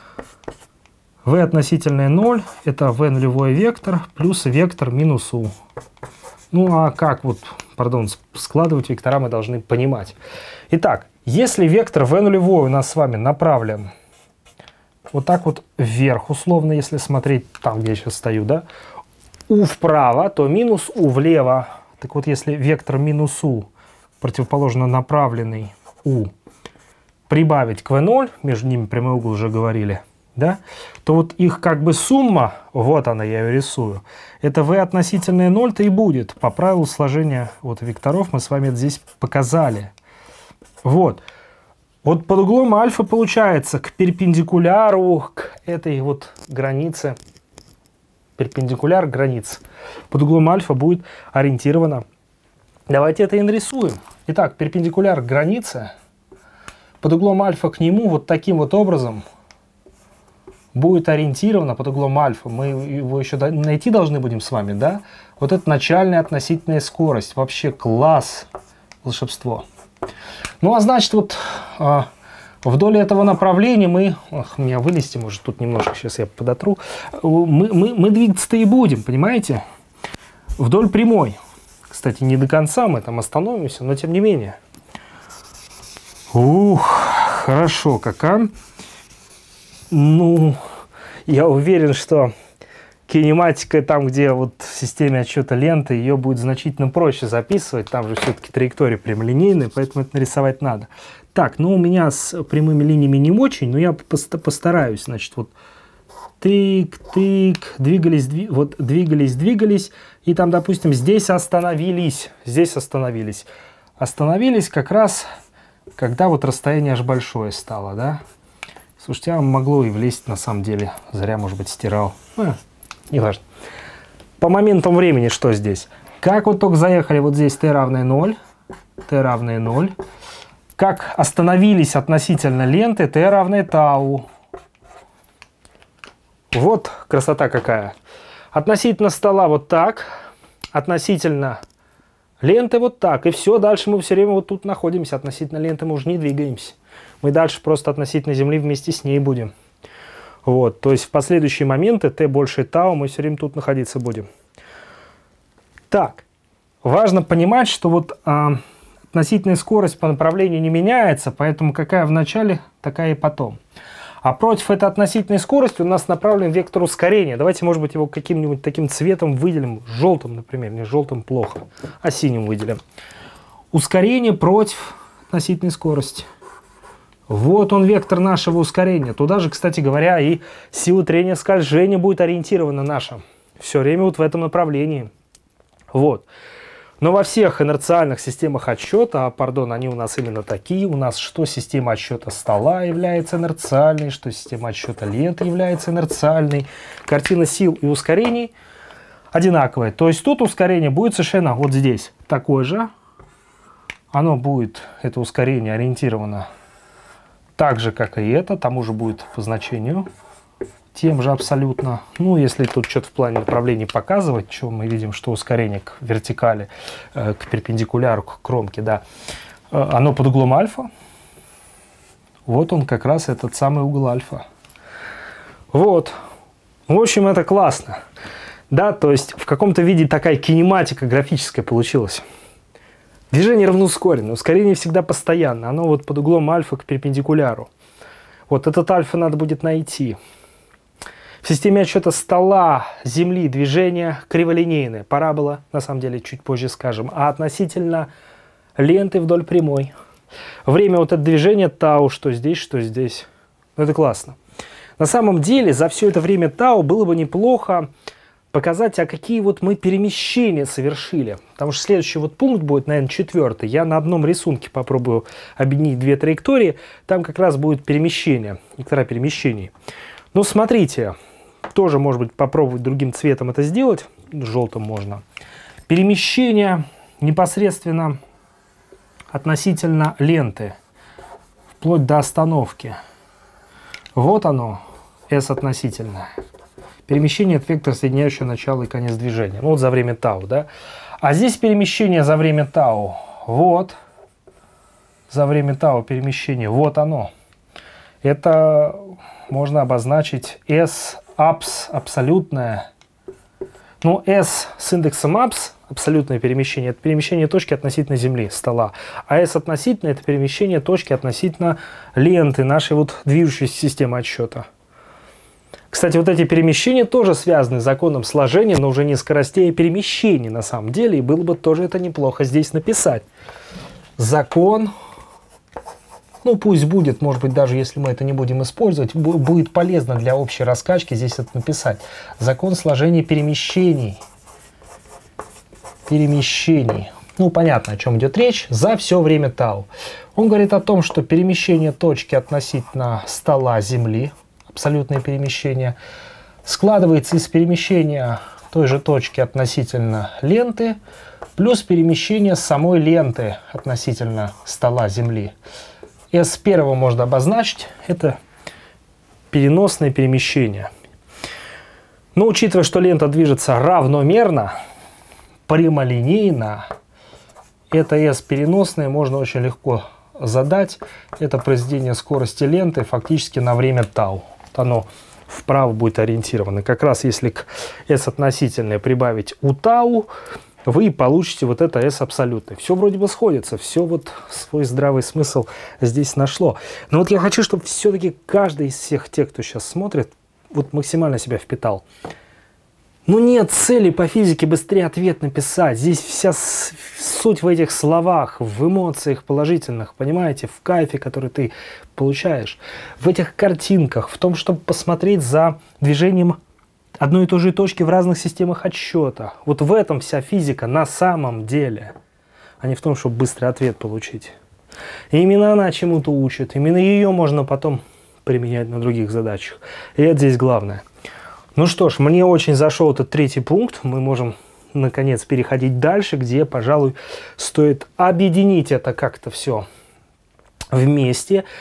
v относительное 0 это v нулевой вектор плюс вектор минус u. Ну а как вот, пардон, складывать вектора мы должны понимать. Итак, если вектор v нулевой у нас с вами направлен вот так вот вверх, условно, если смотреть там, где я сейчас стою, да, u вправо, то минус u влево. Так вот, если вектор минус u, противоположно направленный u, прибавить к v0, между ними прямой угол уже говорили, да, то вот их как бы сумма, вот она, я ее рисую, это v относительное 0-то и будет. По правилу сложения вот векторов мы с вами это здесь показали. Вот. Вот под углом альфа получается к перпендикуляру, к этой вот границе, перпендикуляр границ, под углом альфа будет ориентировано. Давайте это и нарисуем. Итак, перпендикуляр к границе, под углом альфа к нему вот таким вот образом будет ориентировано под углом альфа. Мы его еще найти должны будем с вами, да? Вот это начальная относительная скорость. Вообще класс, волшебство. Ну, а значит, вот вдоль этого направления мы... Ах, меня вылезти может тут немножко, сейчас я подотру. Мы двигаться-то и будем, понимаете? Вдоль прямой. Кстати, не до конца мы там остановимся, но тем не менее. Ух, хорошо, какая. Ну, я уверен, что кинематика там, где вот в системе отсчета ленты, ее будет значительно проще записывать. Там же все-таки траектория прямолинейная, поэтому это нарисовать надо. Так, ну у меня с прямыми линиями не очень, но я постараюсь. Значит, вот тык-тык, двигались, вот двигались, и там, допустим, здесь остановились. Остановились как раз, когда вот расстояние аж большое стало, да? Слушайте, а могло и влезть на самом деле. Зря, может быть, стирал. Неважно. По моментам времени что здесь? Как вот только заехали вот здесь t равное 0, как остановились относительно ленты t равное тау. Вот красота какая. Относительно стола вот так, относительно ленты вот так. И все, дальше мы все время вот тут находимся. Относительно ленты мы уже не двигаемся. Мы дальше просто относительно Земли вместе с ней будем. Вот, то есть в последующие моменты t больше тау мы все время тут находиться будем. Так, важно понимать, что вот относительная скорость по направлению не меняется, поэтому какая в начале, такая и потом. А против этой относительной скорости у нас направлен вектор ускорения. Давайте, может быть, его каким-нибудь таким цветом выделим, желтым, например, не желтым плохо, а синим выделим. Ускорение против относительной скорости. Вот он вектор нашего ускорения. Туда же, кстати говоря, и сила трения скольжения будет ориентирована наша. Все время вот в этом направлении. Вот. Но во всех инерциальных системах отсчета, пардон, они у нас именно такие. У нас что система отсчета стола является инерциальной, что система отсчета ленты является инерциальной. Картина сил и ускорений одинаковая. То есть тут ускорение будет совершенно вот здесь такое же. Оно будет, это ускорение, ориентировано так же, как и это, тому же будет по значению, тем же абсолютно. Ну, если тут что-то в плане направлений показывать, что мы видим, что ускорение к вертикали, к перпендикуляру, к кромке, да, оно под углом альфа. Вот он как раз этот самый угол альфа. Вот. В общем, это классно. Да, то есть в каком-то виде такая кинематика графическая получилась. Движение равноускоренное, ускорение всегда постоянно, оно вот под углом альфа к перпендикуляру. Вот этот альфа надо будет найти. В системе отсчета стола, Земли движение криволинейное, парабола, на самом деле чуть позже скажем, а относительно ленты вдоль прямой. Время вот это движение тау, что здесь, что здесь. Это классно. На самом деле за все это время тау было бы неплохо показать, а какие вот мы перемещения совершили. Потому что следующий вот пункт будет, наверное, 4. Я на одном рисунке попробую объединить две траектории. Там как раз будет перемещение, вектора перемещений. Ну, смотрите, тоже, может быть, попробовать другим цветом это сделать. Желтым можно. Перемещение непосредственно относительно ленты, вплоть до остановки. Вот оно, S относительно. Перемещение — это вектор, соединяющий начало и конец движения. Ну, вот за время тау, да. А здесь перемещение за время тау. Вот. За время тау перемещение. Вот оно. Это можно обозначить S апс абсолютное. Ну, S с индексом апс, абсолютное перемещение, это перемещение точки относительно Земли, стола. А S относительно — это перемещение точки относительно ленты, нашей вот движущейся системы отсчета. Кстати, вот эти перемещения тоже связаны с законом сложения, но уже не скоростей, а перемещений на самом деле. И было бы тоже это неплохо здесь написать. Закон, ну пусть будет, может быть, даже если мы это не будем использовать, будет полезно для общей раскачки здесь это написать. Закон сложения перемещений. Перемещений. Ну, понятно, о чем идет речь. За все время тау. Он говорит о том, что перемещение точки относительно стола Земли, абсолютное перемещение, складывается из перемещения той же точки относительно ленты плюс перемещение самой ленты относительно стола Земли. S первого можно обозначить, это переносное перемещение. Но учитывая, что лента движется равномерно, прямолинейно, это S переносное можно очень легко задать. Это произведение скорости ленты фактически на время тау. Оно вправо будет ориентировано. Как раз если к S относительное прибавить у тау, вы получите вот это S абсолютное. Все вроде бы сходится, все вот свой здравый смысл здесь нашло. Но вот я хочу, чтобы все-таки каждый из всех тех, кто сейчас смотрит, вот максимально себя впитал. Ну нет цели по физике быстрее ответ написать. Здесь вся суть в этих словах, в эмоциях положительных, понимаете, в кайфе, который ты получаешь, в этих картинках, в том, чтобы посмотреть за движением одной и той же точки в разных системах отсчета. Вот в этом вся физика на самом деле, а не в том, чтобы быстрый ответ получить. И именно она чему-то учит, именно ее можно потом применять на других задачах. И это здесь главное. Ну что ж, мне очень зашел этот третий пункт. Мы можем, наконец, переходить дальше, где, пожалуй, стоит объединить это как-то все вместе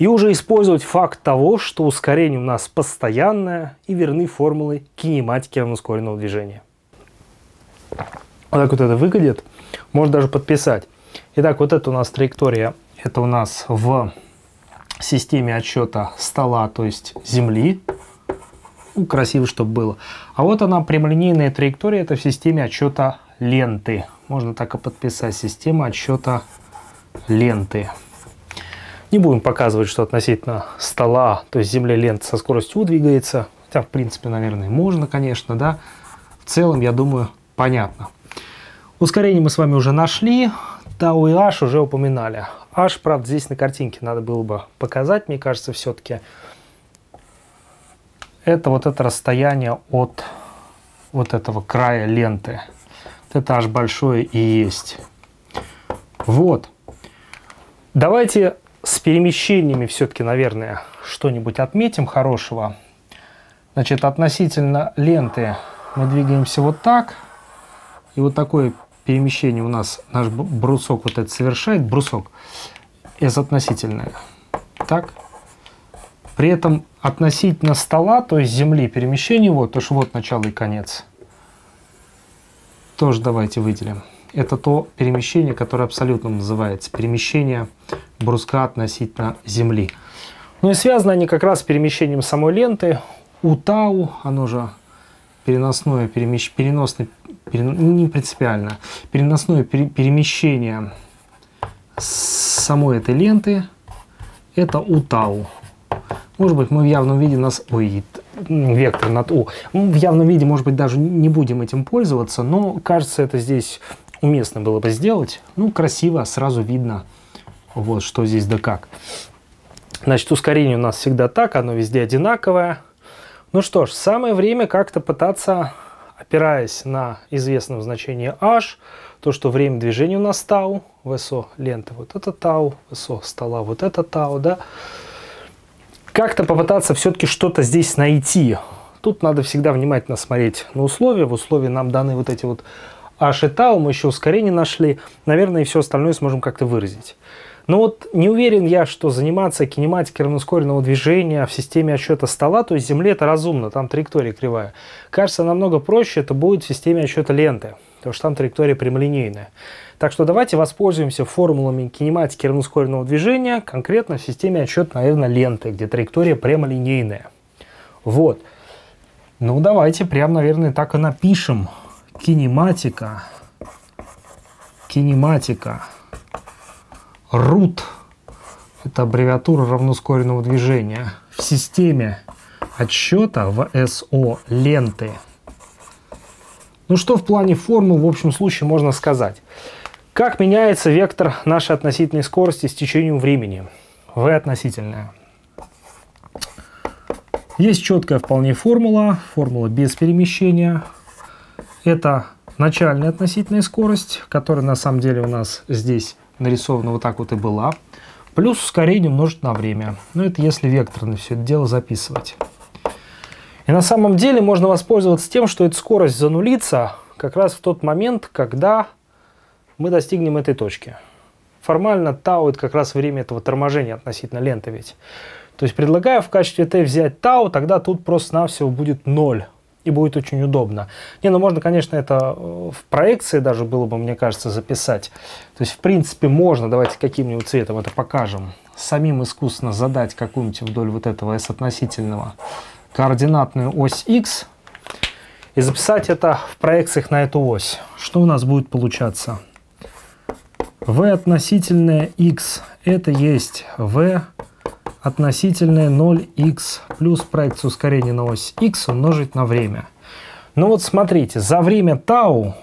и уже использовать факт того, что ускорение у нас постоянное и верны формулы кинематики равноускоренного движения. Вот так вот это выглядит. Можно даже подписать. Итак, вот это у нас траектория. Это у нас в системе отсчета стола, то есть Земли. Ну, красиво, чтобы было. А вот она, прямолинейная траектория, это в системе отсчета ленты. Можно так и подписать. Система отсчета ленты. Не будем показывать, что относительно стола, то есть Земля, лента со скоростью U двигается. Хотя, в принципе, наверное, можно, конечно, да. В целом, я думаю, понятно. Ускорение мы с вами уже нашли. Тау и H уже упоминали. H, правда, здесь на картинке надо было бы показать, мне кажется, все-таки. Это вот это расстояние от вот этого края ленты. Вот это H большое и есть. Вот. Давайте с перемещениями все-таки, наверное, что-нибудь отметим хорошего. Значит, относительно ленты мы двигаемся вот так. И вот такое перемещение у нас наш брусок вот это совершает. Брусок S относительное. Так. При этом относительно стола, то есть Земли, перемещение вот, то что вот начало и конец. Тоже давайте выделим. Это то перемещение, которое абсолютно называется перемещение бруска относительно Земли. Ну и связаны они как раз с перемещением самой ленты. У тау, оно же переносное, не принципиально, переносное перемещение самой этой ленты, это у тау. Может быть, мы в явном виде вектор над U. В явном виде, может быть, даже не будем этим пользоваться, но, кажется, это здесь уместно было бы сделать. Ну, красиво, сразу видно, вот, что здесь да как. Значит, ускорение у нас всегда так, оно везде одинаковое. Ну что ж, самое время как-то пытаться, опираясь на известное значение H, то, что время движения у нас тау, ВСО ленты, вот это тау, ВСО стола, вот это тау, да. Как-то попытаться все-таки что-то здесь найти. Тут надо всегда внимательно смотреть на условия. В условии нам даны вот эти вот H и тау, мы еще ускорение нашли. Наверное, и все остальное сможем как-то выразить. Но вот не уверен я, что заниматься кинематикой равноускоренного движения в системе отсчета стола, то есть Земле, это разумно, там траектория кривая. Кажется, намного проще это будет в системе отсчета ленты, потому что там траектория прямолинейная. Так что давайте воспользуемся формулами кинематики равноускоренного движения, конкретно в системе отсчета, наверное, ленты, где траектория прямолинейная. Вот. Ну, давайте прям, наверное, так и напишем. Кинематика. РУТ. Это аббревиатура равноускоренного движения. В системе отсчета ВСО ленты. Ну, что в плане формул в общем случае можно сказать? Как меняется вектор нашей относительной скорости с течением времени? V относительная. Есть четкая вполне формула без перемещения. Это начальная относительная скорость, которая на самом деле у нас здесь нарисована вот так вот и была. Плюс ускорение умножить на время. Но это если векторно все это дело записывать. И на самом деле можно воспользоваться тем, что эта скорость занулится как раз в тот момент, когда мы достигнем этой точки. Формально тау это как раз время этого торможения относительно ленты ведь. То есть предлагаю в качестве t взять тау, тогда тут просто-навсего будет 0. И будет очень удобно. Ну можно, конечно, это в проекции даже было бы, мне кажется, записать. То есть, в принципе, можно, давайте каким-нибудь цветом это покажем, самим искусственно задать какую-нибудь вдоль вот этого S относительного координатную ось X и записать это в проекциях на эту ось. Что у нас будет получаться? V относительное X это есть V относительное 0x плюс проекцию ускорения на ось X умножить на время. Ну вот смотрите, за время тау,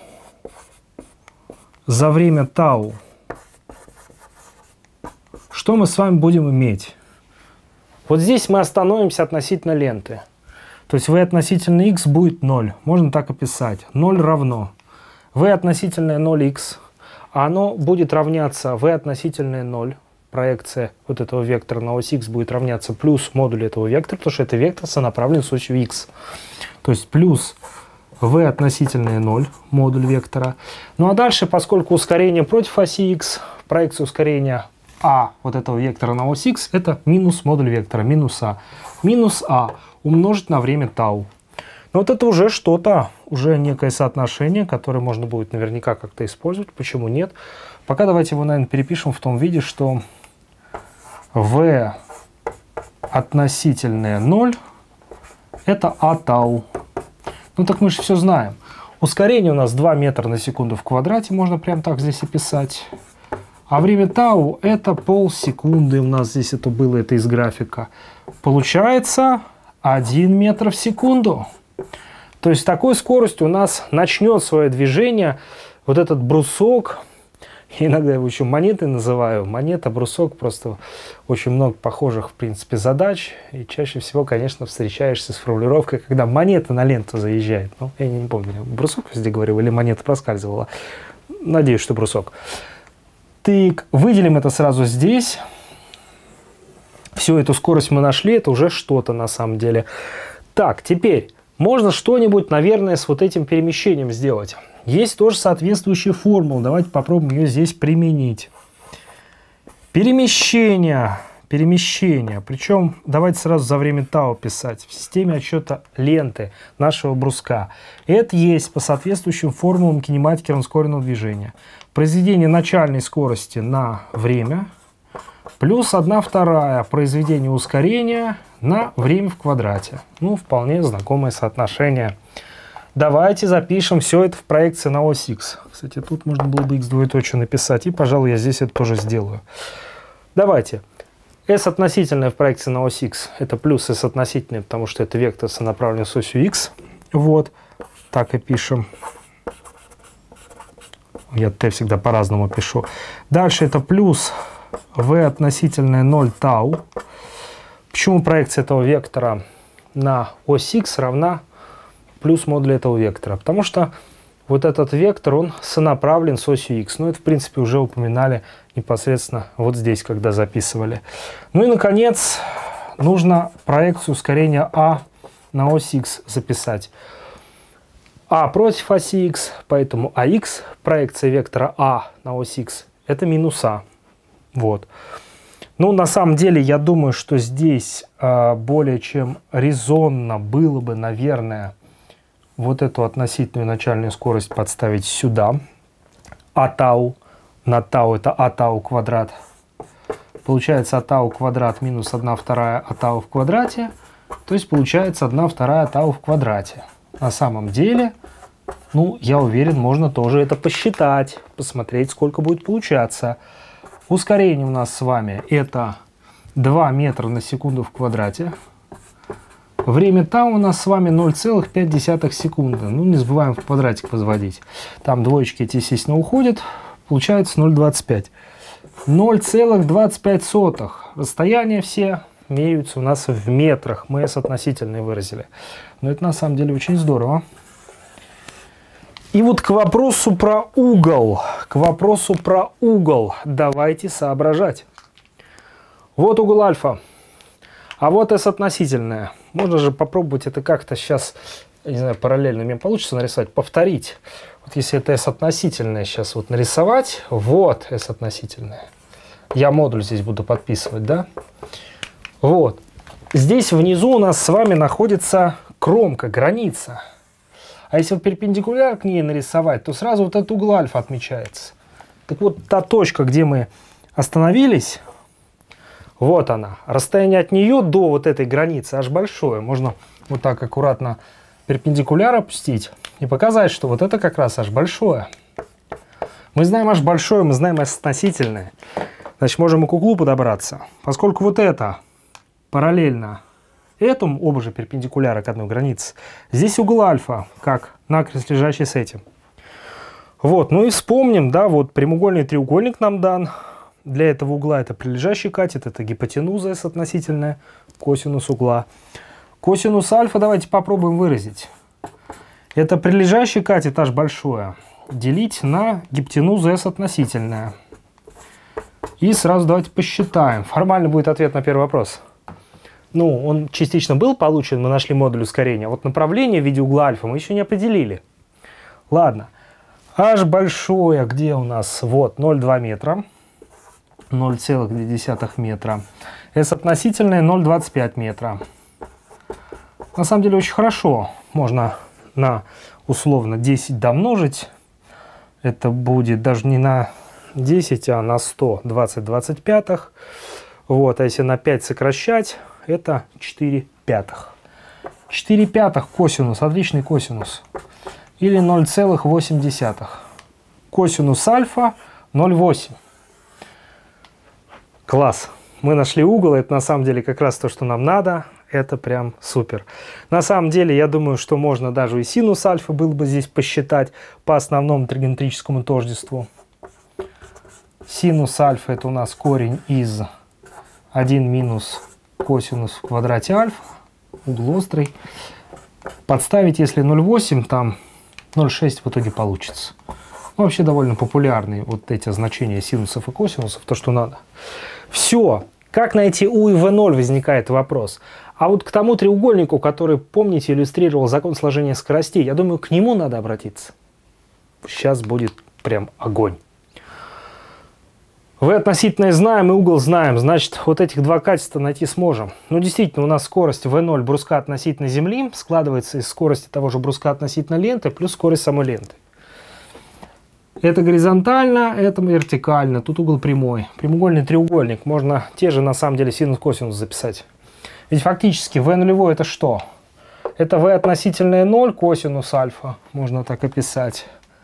что мы с вами будем иметь? Вот здесь мы остановимся относительно ленты. То есть v относительно x будет 0. Можно так описать. 0 равно v относительное 0x, а оно будет равняться v относительное 0. Проекция вот этого вектора на ось X будет равняться плюс модуль этого вектора, потому что это вектор сонаправлен с осью X. То есть плюс v относительное 0, модуль вектора. Ну а дальше, поскольку ускорение против оси X, проекция ускорения А вот этого вектора на ось Х, это минус модуль вектора, минус А. Минус А умножить на время тау. Но вот это уже что-то, уже некое соотношение, которое можно будет наверняка как-то использовать. Почему нет? Пока давайте его, наверное, перепишем в том виде, что V относительное 0 это А тау. Ну так мы же все знаем. Ускорение у нас 2 метра на секунду в квадрате, можно прям так здесь и писать. А время тау это полсекунды, у нас здесь это было, это из графика. Получается 1 метр в секунду. То есть с такой скоростью у нас начнет свое движение вот этот брусок. Иногда его еще монетой называю. Монета, брусок, просто очень много похожих, в принципе, задач. И чаще всего, конечно, встречаешься с формулировкой, когда монета на ленту заезжает. Ну, я не помню, брусок везде говорил или монета проскальзывала. Надеюсь, что брусок. Тык. Выделим это сразу здесь. Всю эту скорость мы нашли. Это уже что-то на самом деле. Так, теперь можно что-нибудь, наверное, с вот этим перемещением сделать. Есть тоже соответствующая формула. Давайте попробуем ее здесь применить. Перемещение. Перемещение. Причем давайте сразу за время тау писать. В системе отсчета ленты нашего бруска. Это есть по соответствующим формулам кинематики ускоренного движения. Произведение начальной скорости на время плюс 1/2 произведение ускорения на время в квадрате. Ну, вполне знакомое соотношение. Давайте запишем все это в проекции на ось Х. Кстати, тут можно было бы Х двоеточие написать. И, пожалуй, я здесь это тоже сделаю. Давайте. S относительное в проекции на ось Х. Это плюс S относительное, потому что это вектор сонаправленный с осью Х. Вот. Так и пишем. Я Т всегда по-разному пишу. Дальше это плюс V относительное 0 тау. Почему проекция этого вектора на ось Х равна плюс модуль этого вектора? Потому что вот этот вектор, он сонаправлен с осью Х. Ну, это, в принципе, уже упоминали непосредственно вот здесь, когда записывали. Ну и, наконец, нужно проекцию ускорения А на ось Х записать. А против оси Х, поэтому АХ, проекция вектора А на ось Х, это минус А. Вот. Ну, на самом деле, я думаю, что здесь более чем резонно было бы, наверное, вот эту относительную начальную скорость подставить сюда. А тау на тау это А тау квадрат. Получается А тау квадрат минус 1/2 А тау в квадрате. То есть получается 1/2 тау в квадрате. На самом деле, ну, я уверен, можно тоже это посчитать, посмотреть, сколько будет получаться. Ускорение у нас с вами это 2 метра на секунду в квадрате. Время тау у нас с вами 0,5 секунды. Ну, не забываем в квадратик возводить. Там двоечки эти, естественно, уходят. Получается 0,25. 0,25. Расстояния все имеются у нас в метрах. Мы S относительные выразили. Но это на самом деле очень здорово. И вот к вопросу про угол. К вопросу про угол. Давайте соображать. Вот угол альфа. А вот S относительная. Можно же попробовать это как-то сейчас, я не знаю, параллельно мне получится нарисовать, повторить. Вот если это S относительная сейчас вот нарисовать, вот S относительная. Я модуль здесь буду подписывать, да? Вот. Здесь внизу у нас с вами находится кромка, граница. А если вот перпендикуляр к ней нарисовать, то сразу вот этот угол альфа отмечается. Так вот, та точка, где мы остановились, вот она. Расстояние от нее до вот этой границы аж большое. Можно вот так аккуратно перпендикуляр опустить и показать, что вот это как раз аж большое. Мы знаем аж большое, мы знаем аж относительное. Значит, можем и к углу подобраться. Поскольку вот это параллельно этому, оба же перпендикуляра к одной границе, здесь угол альфа, как накрест лежащий с этим. Вот, ну и вспомним, да, вот прямоугольный треугольник нам дан. Для этого угла это прилежащий катет, это гипотенуза S относительная, косинус угла. Косинус альфа давайте попробуем выразить. Это прилежащий катет аж большое делить на гипотенузу S относительная. И сразу давайте посчитаем. Формально будет ответ на первый вопрос. Ну, он частично был получен, мы нашли модуль ускорения. А вот направление в виде угла альфа мы еще не определили. Ладно. H большое, где у нас? Вот, 0,2 метра. 0,2 метра. S относительная 0,25 метра. На самом деле очень хорошо. Можно на условно 10 домножить. Это будет даже не на 10, а на 100, 20 25. Вот, а если на 5 сокращать, это 4 пятых. 4 пятых косинус, отличный косинус. Или 0,8. Косинус альфа 0,8. Класс. Мы нашли угол, это на самом деле как раз то, что нам надо. Это прям супер. На самом деле, я думаю, что можно даже и синус альфа было бы здесь посчитать по основному тригонометрическому тождеству. Синус альфа это у нас корень из 1 минус косинус в квадрате альфа. Угол острый. Подставить, если 0,8, там 0,6 в итоге получится. Вообще довольно популярные вот эти значения синусов и косинусов, то, что надо. Все. Как найти U и V0, возникает вопрос. А вот к тому треугольнику, который, помните, иллюстрировал закон сложения скоростей, я думаю, к нему надо обратиться. Сейчас будет прям огонь. V относительное знаем и угол знаем, значит, вот этих два качества найти сможем. Ну, действительно, у нас скорость V0 бруска относительно Земли складывается из скорости того же бруска относительно ленты плюс скорость самой ленты. Это горизонтально, это вертикально. Тут угол прямой. Прямоугольный треугольник. Можно те же, на самом деле, синус-косинус записать. Ведь фактически V0 это что? Это V относительное 0 косинус альфа. Можно так описать.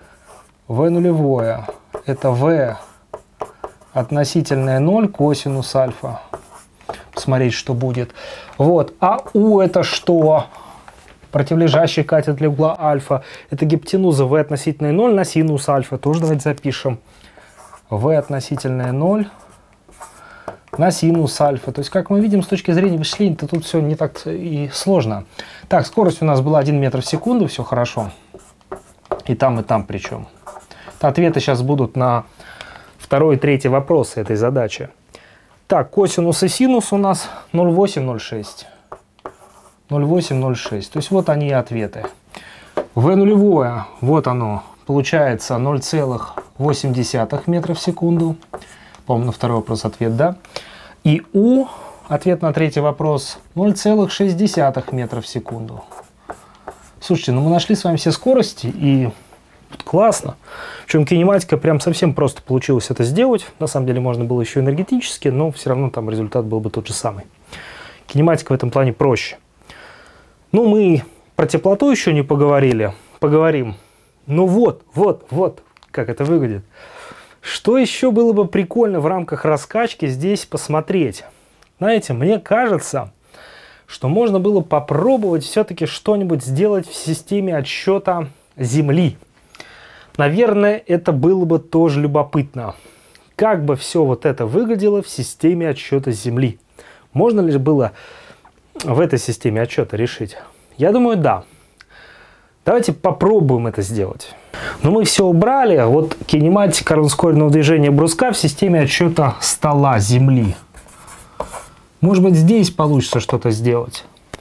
V0 это V относительное 0 косинус альфа. Посмотреть, что будет. Вот. А U это что? Противолежащий катет для угла альфа. Это гипотенуза V относительная 0 на синус альфа. Тоже давайте запишем. V относительная 0 на синус альфа. То есть, как мы видим, с точки зрения вычисления, то тут все не так и сложно. Так, скорость у нас была 1 метр в секунду. Все хорошо. И там причем. Ответы сейчас будут на второй и третий вопросы этой задачи. Так, косинус и синус у нас 0,8, 0,6. 0,8, 0,6. То есть вот они и ответы. V0, вот оно, получается 0,8 метра в секунду. По-моему, на второй вопрос ответ, да? И U, ответ на третий вопрос, 0,6 метра в секунду. Слушайте, ну мы нашли с вами все скорости, и классно. Причем кинематика прям совсем просто получилось это сделать. На самом деле можно было еще энергетически, но все равно там результат был бы тот же самый. Кинематика в этом плане проще. Ну, мы про теплоту еще не поговорили. Поговорим. Ну вот, как это выглядит. Что еще было бы прикольно в рамках раскачки здесь посмотреть? Знаете, мне кажется, что можно было попробовать все-таки что-нибудь сделать в системе отсчета Земли. Наверное, это было бы тоже любопытно. Как бы все вот это выглядело в системе отсчета Земли? Можно ли было в этой системе отчета решить? Я думаю, да. Давайте попробуем это сделать. Но мы все убрали. Вот кинематика ускоренного движения бруска в системе отсчета стола Земли. Может быть, здесь получится что-то сделать.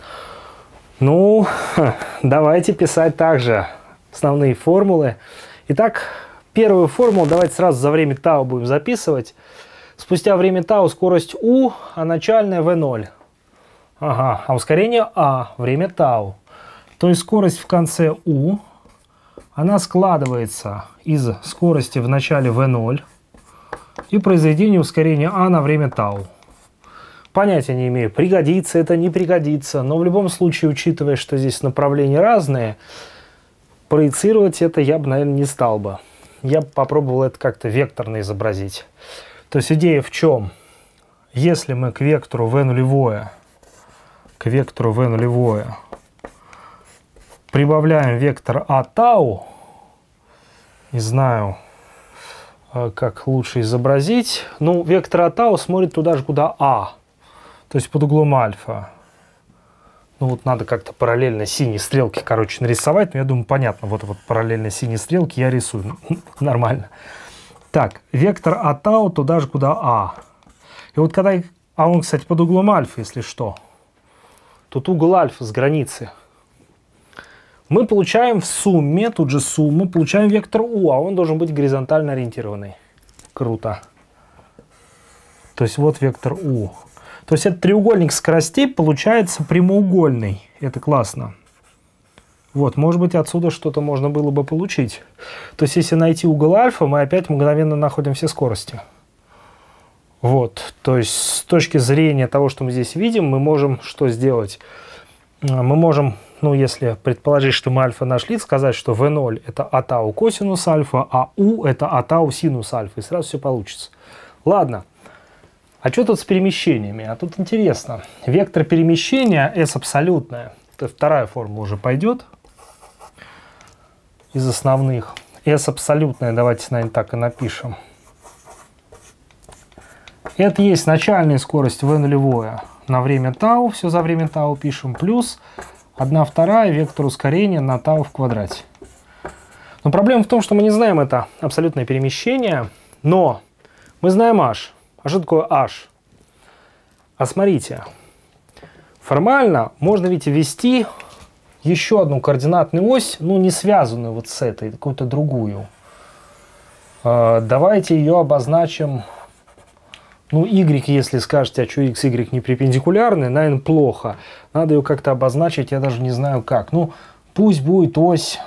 Ну, давайте писать также основные формулы. Итак, первую формулу давайте сразу за время тау будем записывать. Спустя время тау скорость U, а начальная V0. Ага, а ускорение А, время тау. То есть скорость в конце U, она складывается из скорости в начале V0 и произведения ускорения А на время тау. Понятия не имею, пригодится это, не пригодится, но в любом случае, учитывая, что здесь направления разные, проецировать это я бы, наверное, не стал бы. Я бы попробовал это как-то векторно изобразить. То есть идея в чем? Если мы к вектору V0 прибавляем вектор А тау, не знаю, как лучше изобразить, ну, вектор А тау смотрит туда же, куда А, то есть под углом альфа. Ну, вот надо как-то параллельно синие стрелки, короче, нарисовать, но я думаю, понятно, вот параллельно синие стрелки я рисую, нормально. Так, вектор А тау туда же, куда А. И вот когда... А он, кстати, под углом альфа, если что. Тут угол альфа с границы. Мы получаем в сумме, тут же сумму, получаем вектор U, а он должен быть горизонтально ориентированный. Круто. То есть вот вектор U. То есть этот треугольник скоростей получается прямоугольный. Это классно. Вот, может быть, отсюда что-то можно было бы получить. То есть если найти угол альфа, мы опять мгновенно находим все скорости. Вот, то есть с точки зрения того, что мы здесь видим, мы можем что сделать? Мы можем, ну, если предположить, что мы альфа нашли, сказать, что v0 это а тау косинус альфа, а u это а тау синус альфа, и сразу все получится. Ладно, а что тут с перемещениями? А тут интересно. Вектор перемещения S абсолютная, это вторая формула уже пойдет из основных. S абсолютная, давайте, наверное, так и напишем. Это есть начальная скорость v нулевое на время тау, все за время тау пишем, плюс 1/2 вектор ускорения на тау в квадрате. Но проблема в том, что мы не знаем это абсолютное перемещение, но мы знаем h. А что такое h? А смотрите, формально можно ведь ввести еще одну координатную ось, ну не связанную вот с этой, какую-то другую. Давайте ее обозначим. Ну, y, если скажете, а что x, y не перпендикулярны, наверное, плохо. Надо ее как-то обозначить, я даже не знаю как. Ну, пусть будет ось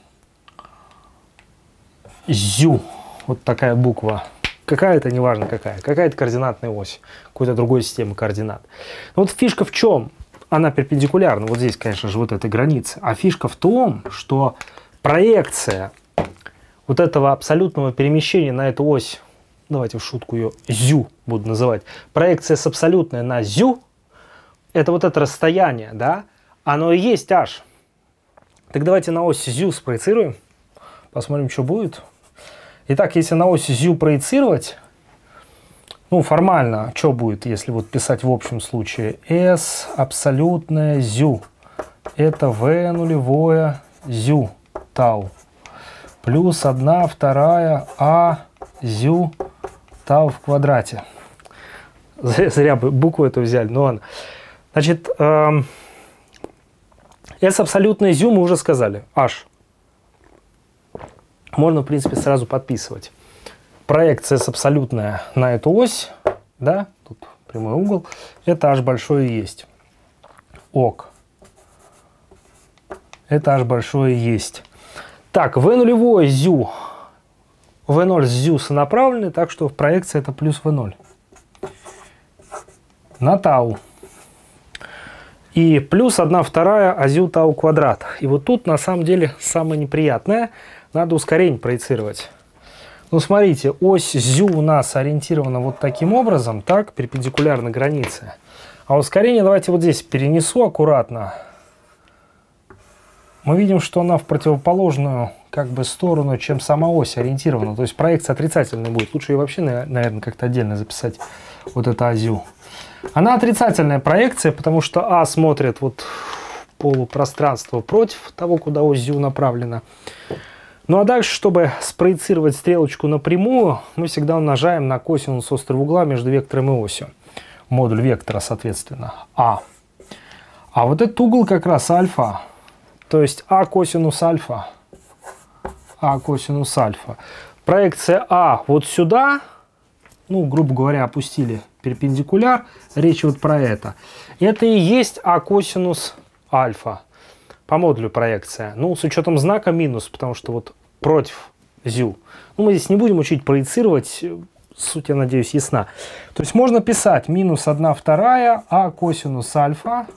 зю. Вот такая буква. Какая-то, неважно какая. Какая-то координатная ось. Какой-то другой системы координат. Но вот фишка в чем? Она перпендикулярна. Вот здесь, конечно же, вот эта граница. А фишка в том, что проекция вот этого абсолютного перемещения на эту ось, давайте в шутку ее зю буду называть, проекция с абсолютной на зю, это вот это расстояние, да, оно и есть h. Так давайте на ось зю спроецируем, посмотрим, что будет. Итак, если на ось зю проецировать, ну, формально, что будет, если вот писать в общем случае? S абсолютная зю, это v нулевое зю тау, плюс 1/2 а зю тау в квадрате. Зря бы букву эту взяли, ну ладно. Значит, S абсолютное зю мы уже сказали, h. Можно, в принципе, сразу подписывать. Проекция S абсолютная на эту ось, да, тут прямой угол, это h большое есть. Ок. Это h большое есть. Так, v нулевое зю. v0 с зю сонаправлены, так что проекция это плюс v0 на тау. И плюс 1/2 а зю тау квадрат. И вот тут на самом деле самое неприятное. Надо ускорение проецировать. Ну смотрите, ось зю у нас ориентирована вот таким образом, так, перпендикулярно границе. А ускорение давайте вот здесь перенесу аккуратно. Мы видим, что она в противоположную как бы сторону, чем сама ось ориентирована. То есть проекция отрицательная будет. Лучше ее вообще, наверное, как-то отдельно записать. Вот это азю. Она отрицательная проекция, потому что А смотрит вот в полупространство против того, куда ось зю направлена. Ну а дальше, чтобы спроецировать стрелочку напрямую, мы всегда умножаем на косинус острого угла между вектором и осью. Модуль вектора, соответственно, А. А вот этот угол как раз альфа. То есть А косинус альфа. А косинус альфа. Проекция А вот сюда, ну, грубо говоря, опустили перпендикуляр. Речь вот про это. Это и есть А косинус альфа. По модулю проекция. Ну, с учетом знака минус, потому что вот против зю. Ну, мы здесь не будем учить проецировать. Суть, я надеюсь, ясна. То есть можно писать минус 1/2 а косинус альфа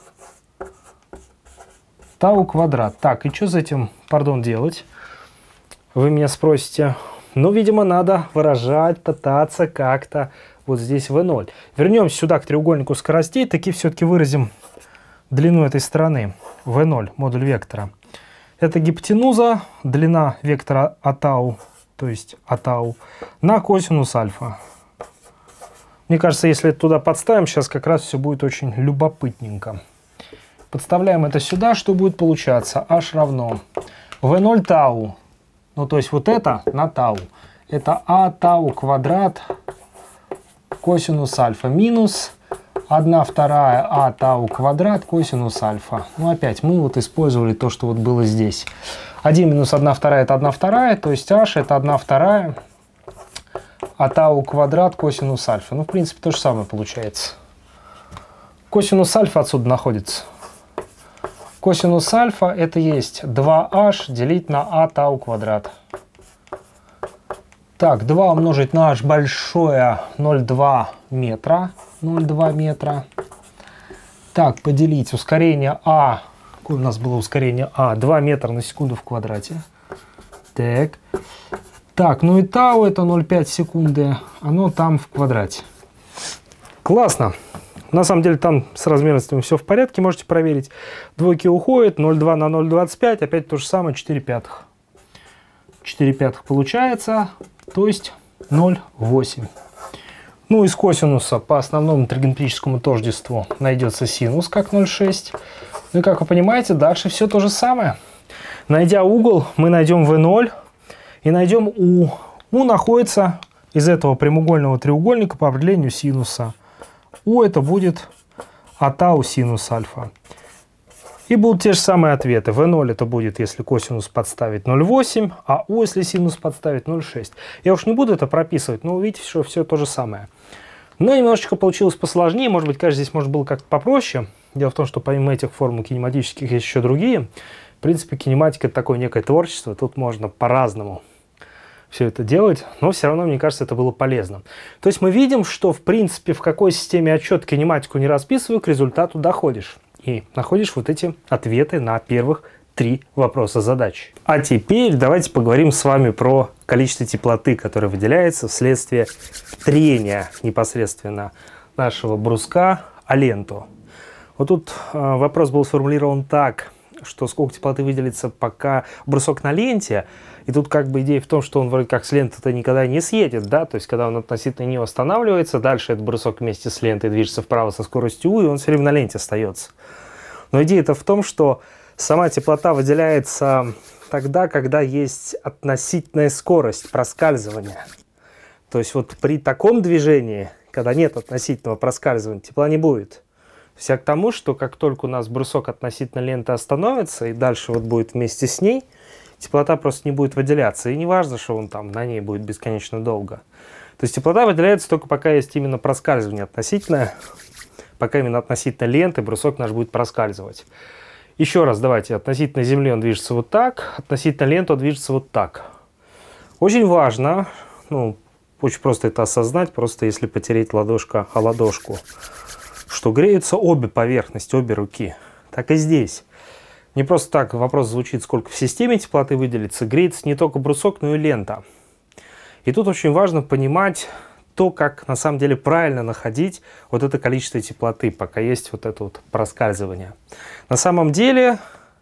тау квадрат. Так, и что с этим, пардон, делать? Вы меня спросите. Ну, видимо, надо выражать, пытаться как-то вот здесь v0. Вернемся сюда к треугольнику скоростей. Таки все-таки выразим длину этой стороны. v0, модуль вектора. Это гипотенуза, длина вектора а тау, то есть а тау, на косинус альфа. Мне кажется, если туда подставим, сейчас как раз все будет очень любопытненько. Подставляем это сюда, что будет получаться? h равно v0 тау, ну то есть вот это на тау. Это а тау квадрат косинус альфа минус 1/2 а тау квадрат косинус альфа. Ну опять мы вот использовали то, что вот было здесь. 1 минус 1/2 это 1/2, то есть h это 1/2 А тау квадрат косинус альфа. Ну, в принципе, то же самое получается. Косинус альфа отсюда находится. Косинус альфа это есть 2h делить на а тау квадрат. Так, 2 умножить на h большое 0,2 метра. 0,2 метра. Так, поделить ускорение а. Какое у нас было ускорение а? 2 метра на секунду в квадрате. Так. Так, ну и тау это 0,5 секунды. Оно там в квадрате. Классно. На самом деле там с размерностями все в порядке, можете проверить. Двойки уходят, 0,2 на 0,25, опять то же самое, 4 пятых. 4 пятых получается, то есть 0,8. Ну, из косинуса по основному тригонометрическому тождеству найдется синус, как 0,6. Ну и как вы понимаете, дальше все то же самое. Найдя угол, мы найдем v0 и найдем u. U находится из этого прямоугольного треугольника по определению синуса. U это будет а тау синус альфа. И будут те же самые ответы. V0 это будет, если косинус подставить 0,8, а U, если синус подставить 0,6. Я уж не буду это прописывать, но увидите, что все то же самое. Но немножечко получилось посложнее. Может быть, конечно, здесь может было как-то попроще. Дело в том, что помимо этих формул кинематических есть еще другие. В принципе, кинематика это такое некое творчество. Тут можно по-разному все это делать, но все равно, мне кажется, это было полезно. То есть мы видим, что, в принципе, в какой системе отчет кинематику не расписываю, к результату доходишь. И находишь вот эти ответы на первых 3 вопроса задач. А теперь давайте поговорим с вами про количество теплоты, которое выделяется вследствие трения непосредственно нашего бруска о ленту. Вот тут вопрос был сформулирован так, что сколько теплоты выделится, пока брусок на ленте. И тут как бы идея в том, что он вроде как с ленты-то никогда не съедет, да, то есть когда он относительно нее останавливается, дальше этот брусок вместе с лентой движется вправо со скоростью u, и он все время на ленте остается. Но идея-то в том, что сама теплота выделяется тогда, когда есть относительная скорость проскальзывания. То есть вот при таком движении, когда нет относительного проскальзывания, тепла не будет. То есть я к тому, что как только у нас брусок относительно ленты остановится, и дальше вот будет вместе с ней, теплота просто не будет выделяться. И не важно, что он там на ней будет бесконечно долго. То есть теплота выделяется только пока есть именно проскальзывание относительное. Пока именно относительно ленты брусок наш будет проскальзывать. Еще раз давайте. Относительно Земли он движется вот так. Относительно ленты он движется вот так. Очень важно, ну, очень просто это осознать, просто если потереть ладошка о ладошку, что греются обе поверхности, обе руки. Так и здесь. Не просто так вопрос звучит, сколько в системе теплоты выделится. Греется не только брусок, но и лента. И тут очень важно понимать то, как на самом деле правильно находить вот это количество теплоты, пока есть вот это вот проскальзывание. На самом деле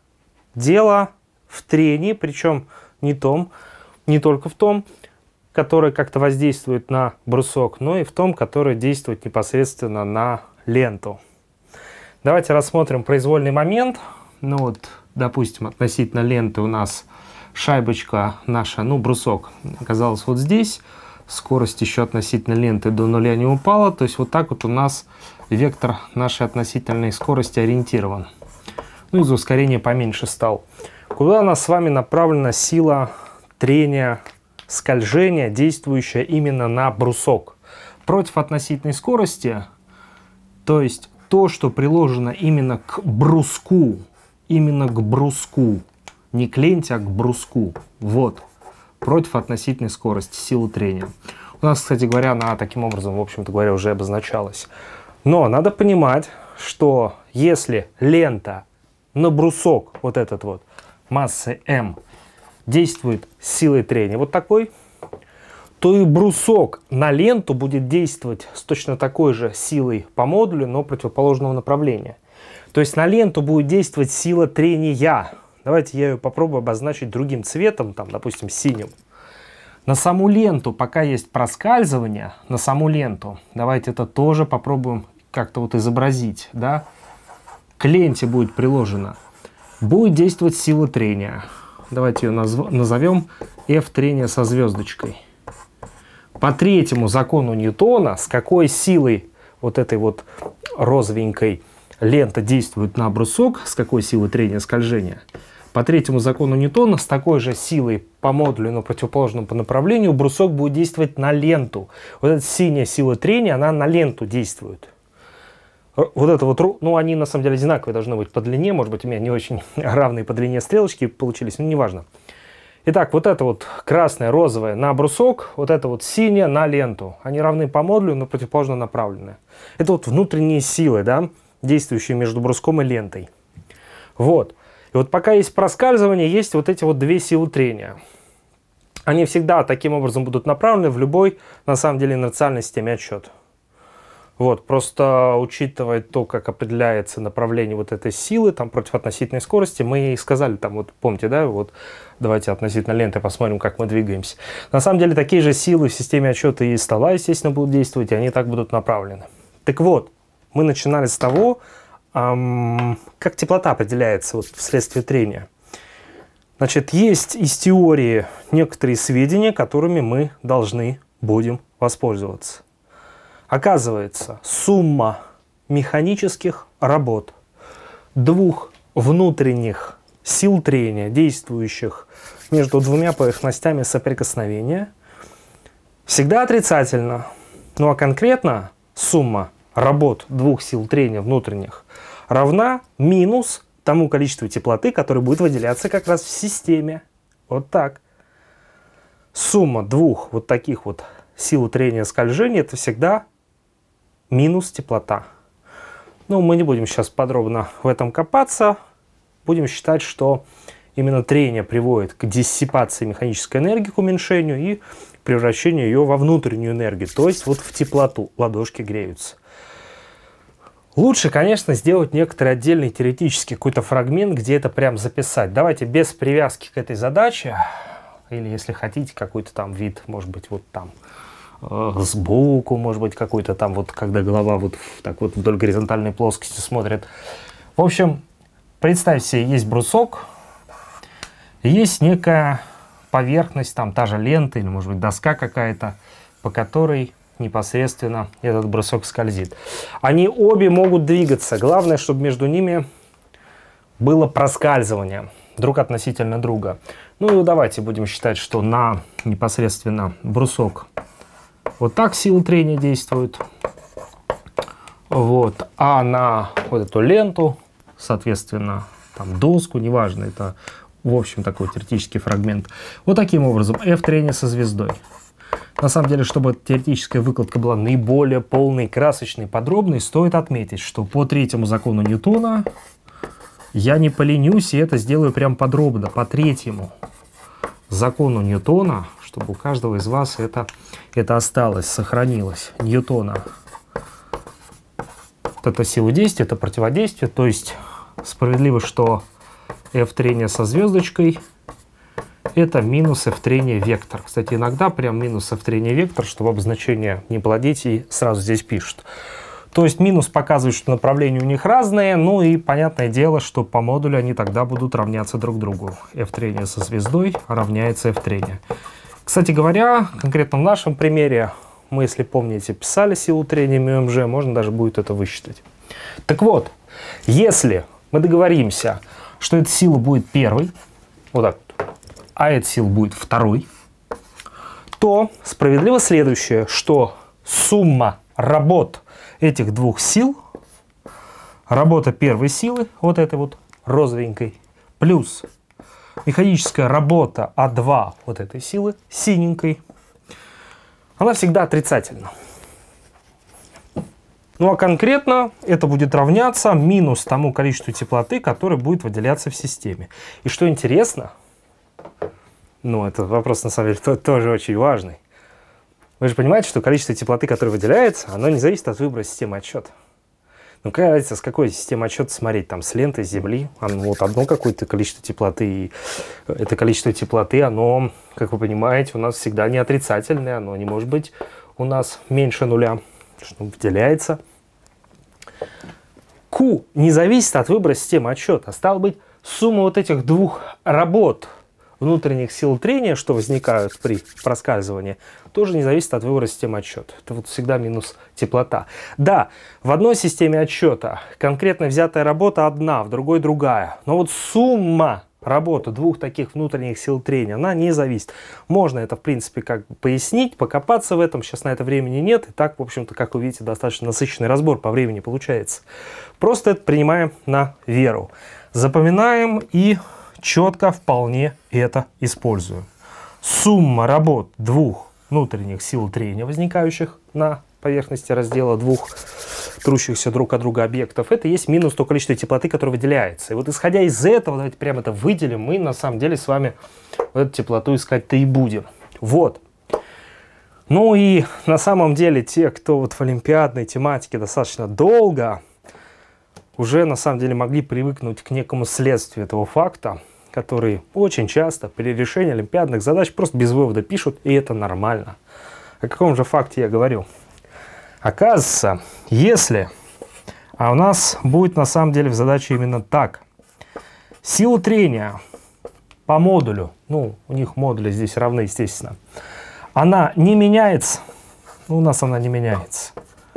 дело в трении, причем не только в том, которое как-то воздействует на брусок, но и в том, которое действует непосредственно на ленту. Давайте рассмотрим произвольный момент. Ну вот, допустим, относительно ленты у нас шайбочка наша, ну, брусок оказалась вот здесь. Скорость еще относительно ленты до нуля не упала. То есть вот так вот у нас вектор нашей относительной скорости ориентирован. Ну, из-за ускорения поменьше стал. Куда у нас с вами направлена сила трения, скольжения, действующая именно на брусок? Против относительной скорости, то есть то, что приложено именно к бруску, не к ленте, а к бруску. Вот. Против относительной скорости, силы трения. У нас, кстати говоря, она таким образом, в общем-то говоря, уже обозначалась. Но надо понимать, что если лента на брусок, вот этот вот, массой m, действует с силой трения вот такой, то и брусок на ленту будет действовать с точно такой же силой по модулю, но противоположного направления. То есть на ленту будет действовать сила трения. Давайте я ее попробую обозначить другим цветом, там, допустим, синим. На саму ленту, пока есть проскальзывание, на саму ленту, давайте это тоже попробуем как-то вот изобразить, да? К ленте будет приложена, будет действовать сила трения. Давайте ее назовем F трения со звездочкой. По третьему закону Ньютона, с какой силой вот этой вот розовенькой лента действует на брусок, с какой силой трения скольжения, По третьему закону Ньютона с такой же силой по модулю, но противоположному по направлению, брусок будет действовать на ленту. Вот эта синяя сила трения, она на ленту действует. Вот это вот, ну они на самом деле одинаковые должны быть по длине, может быть у меня не очень равные по длине стрелочки получились, но неважно. Итак, вот это вот красное, розовое на брусок, вот это вот синее на ленту. Они равны по модулю, но противоположно направленные. Это вот внутренние силы, да, действующие между бруском и лентой. Вот. И вот пока есть проскальзывание, есть вот эти вот две силы трения. Они всегда таким образом будут направлены в любой, на самом деле, инерциальной системе отсчета. Вот, просто учитывая то, как определяется направление вот этой силы, там, против относительной скорости, мы и сказали, там, вот, помните, да, вот, давайте относительно ленты посмотрим, как мы двигаемся. На самом деле, такие же силы в системе отсчета и стола, естественно, будут действовать, и они так будут направлены. Так вот, мы начинали с того, как теплота определяется вот, вследствие трения. Значит, есть из теории некоторые сведения, которыми мы должны будем воспользоваться. Оказывается, сумма механических работ двух внутренних сил трения, действующих между двумя поверхностями соприкосновения, всегда отрицательна. Ну а конкретно сумма работ двух сил трения внутренних равна минус тому количеству теплоты, которое будет выделяться как раз в системе. Вот так. Сумма двух вот таких вот сил трения скольжения — это всегда минус теплота. Ну, мы не будем сейчас подробно в этом копаться. Будем считать, что именно трение приводит к диссипации механической энергии, к уменьшению и превращению ее во внутреннюю энергию, то есть вот в теплоту. Ладошки греются. Лучше, конечно, сделать некоторый отдельный теоретический какой-то фрагмент, где это прям записать. Давайте без привязки к этой задаче, или если хотите, какой-то там вид, может быть, вот там сбоку, может быть, какой-то там, вот когда голова вот так вот вдоль горизонтальной плоскости смотрит. В общем, представьте себе, есть брусок, есть некая поверхность, там та же лента или, может быть, доска какая-то, по которой непосредственно этот брусок скользит. Они обе могут двигаться. Главное, чтобы между ними было проскальзывание друг относительно друга. Ну и давайте будем считать, что на непосредственно брусок вот так сила трения действует. Вот. А на вот эту ленту, соответственно, там доску, неважно, это в общем такой теоретический фрагмент. Вот таким образом F трение со звездой. На самом деле, чтобы теоретическая выкладка была наиболее полной, красочной, подробной, стоит отметить, что по третьему закону Ньютона я не поленюсь и это сделаю прям подробно. По третьему закону Ньютона, чтобы у каждого из вас это осталось, сохранилось. Ньютона. Вот это сила действия, это противодействие. То есть справедливо, что F трение со звездочкой это минус F трение вектор. Кстати, иногда прям минус F трение вектор, чтобы обозначение не плодить, и сразу здесь пишут. То есть минус показывает, что направления у них разные, ну и понятное дело, что по модулю они тогда будут равняться друг другу. F трение со звездой равняется F трение. Кстати говоря, конкретно в нашем примере, мы, если помните, писали силу трения ММЖ, можно даже будет это высчитать. Так вот, если мы договоримся, что эта сила будет первой, вот так вот, а эта сила будет второй, то справедливо следующее, что сумма работ этих двух сил, работа первой силы, вот этой вот розовенькой, плюс механическая работа А2 вот этой силы, синенькой, она всегда отрицательна. Ну а конкретно это будет равняться минус тому количеству теплоты, которое будет выделяться в системе. И что интересно, ну этот вопрос на самом деле тоже очень важный. Вы же понимаете, что количество теплоты, которое выделяется, оно не зависит от выбора системы отсчета. Ну какая разница, с какой системы отсчета смотреть, там с ленты, с Земли, вот одно какое-то количество теплоты, и это количество теплоты, оно, как вы понимаете, у нас всегда не отрицательное, оно не может быть у нас меньше нуля, что выделяется. Q не зависит от выбора системы отсчета, стало быть, сумма вот этих двух работ внутренних сил трения, что возникают при проскальзывании, тоже не зависит от выбора системы отсчета. Это вот всегда минус теплота. Да, в одной системе отсчета конкретно взятая работа одна, в другой другая. Но вот сумма работа двух таких внутренних сил трения, она не зависит. Можно это, в принципе, как бы пояснить, покопаться в этом. Сейчас на это времени нет. И так, в общем-то, как вы видите, достаточно насыщенный разбор по времени получается. Просто это принимаем на веру. Запоминаем и четко вполне это используем. Сумма работ двух внутренних сил трения, возникающих на поверхности раздела двух трущихся друг от друга объектов, это есть минус то количество теплоты, которое выделяется. И вот исходя из этого, давайте прямо это выделим, мы на самом деле с вами эту теплоту искать-то и будем. Вот. Ну и на самом деле те, кто вот в олимпиадной тематике достаточно долго, уже на самом деле могли привыкнуть к некому следствию этого факта, который очень часто при решении олимпиадных задач просто без вывода пишут, и это нормально. О каком же факте я говорю? Оказывается, если, а у нас будет на самом деле в задаче именно так, сила трения по модулю, ну, у них модули здесь равны, естественно, она не меняется, ну, у нас она не меняется,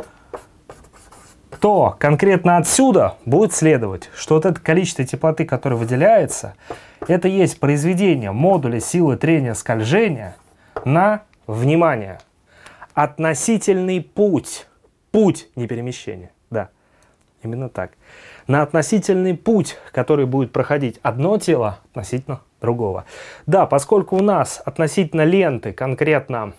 то конкретно отсюда будет следовать, что вот это количество теплоты, которое выделяется, это есть произведение модуля силы трения скольжения на, внимание, относительный путь. Путь, не перемещение. Да, именно так. На относительный путь, который будет проходить одно тело относительно другого. Да, поскольку у нас относительно ленты конкретно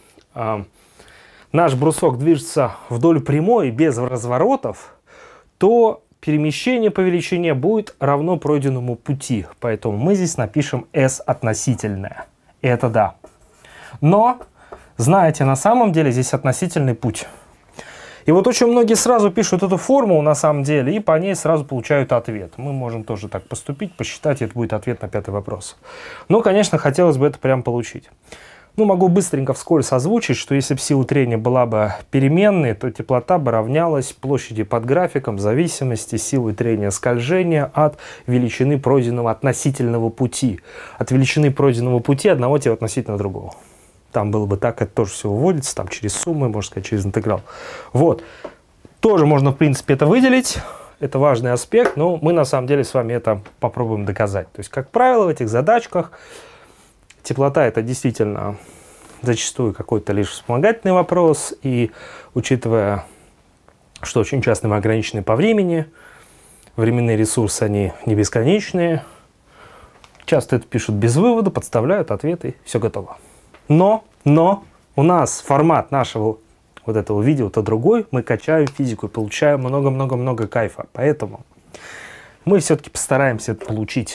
наш брусок движется вдоль прямой без разворотов, то перемещение по величине будет равно пройденному пути. Поэтому мы здесь напишем S относительное. Это да. Но, знаете, на самом деле здесь относительный путь. И вот очень многие сразу пишут эту формулу на самом деле, и по ней сразу получают ответ. Мы можем тоже так поступить, посчитать, и это будет ответ на 5-й вопрос. Но, конечно, хотелось бы это прям получить. Ну, могу быстренько вскользь озвучить, что если бы сила трения была бы переменной, то теплота бы равнялась площади под графиком в зависимости силы трения скольжения от величины пройденного относительного пути. От величины пройденного пути одного тела относительно другого. Там было бы так, это тоже все выводится, там через суммы, можно сказать, через интеграл. Вот. Тоже можно, в принципе, это выделить. Это важный аспект, но мы на самом деле с вами это попробуем доказать. То есть, как правило, в этих задачках теплота это действительно зачастую какой-то лишь вспомогательный вопрос. И учитывая, что очень часто мы ограничены по времени, временные ресурсы, они не бесконечные, часто это пишут без вывода, подставляют ответы, все готово. Но у нас формат нашего вот этого видео-то другой, мы качаем физику и получаем много-много-много кайфа. Поэтому мы все-таки постараемся это получить.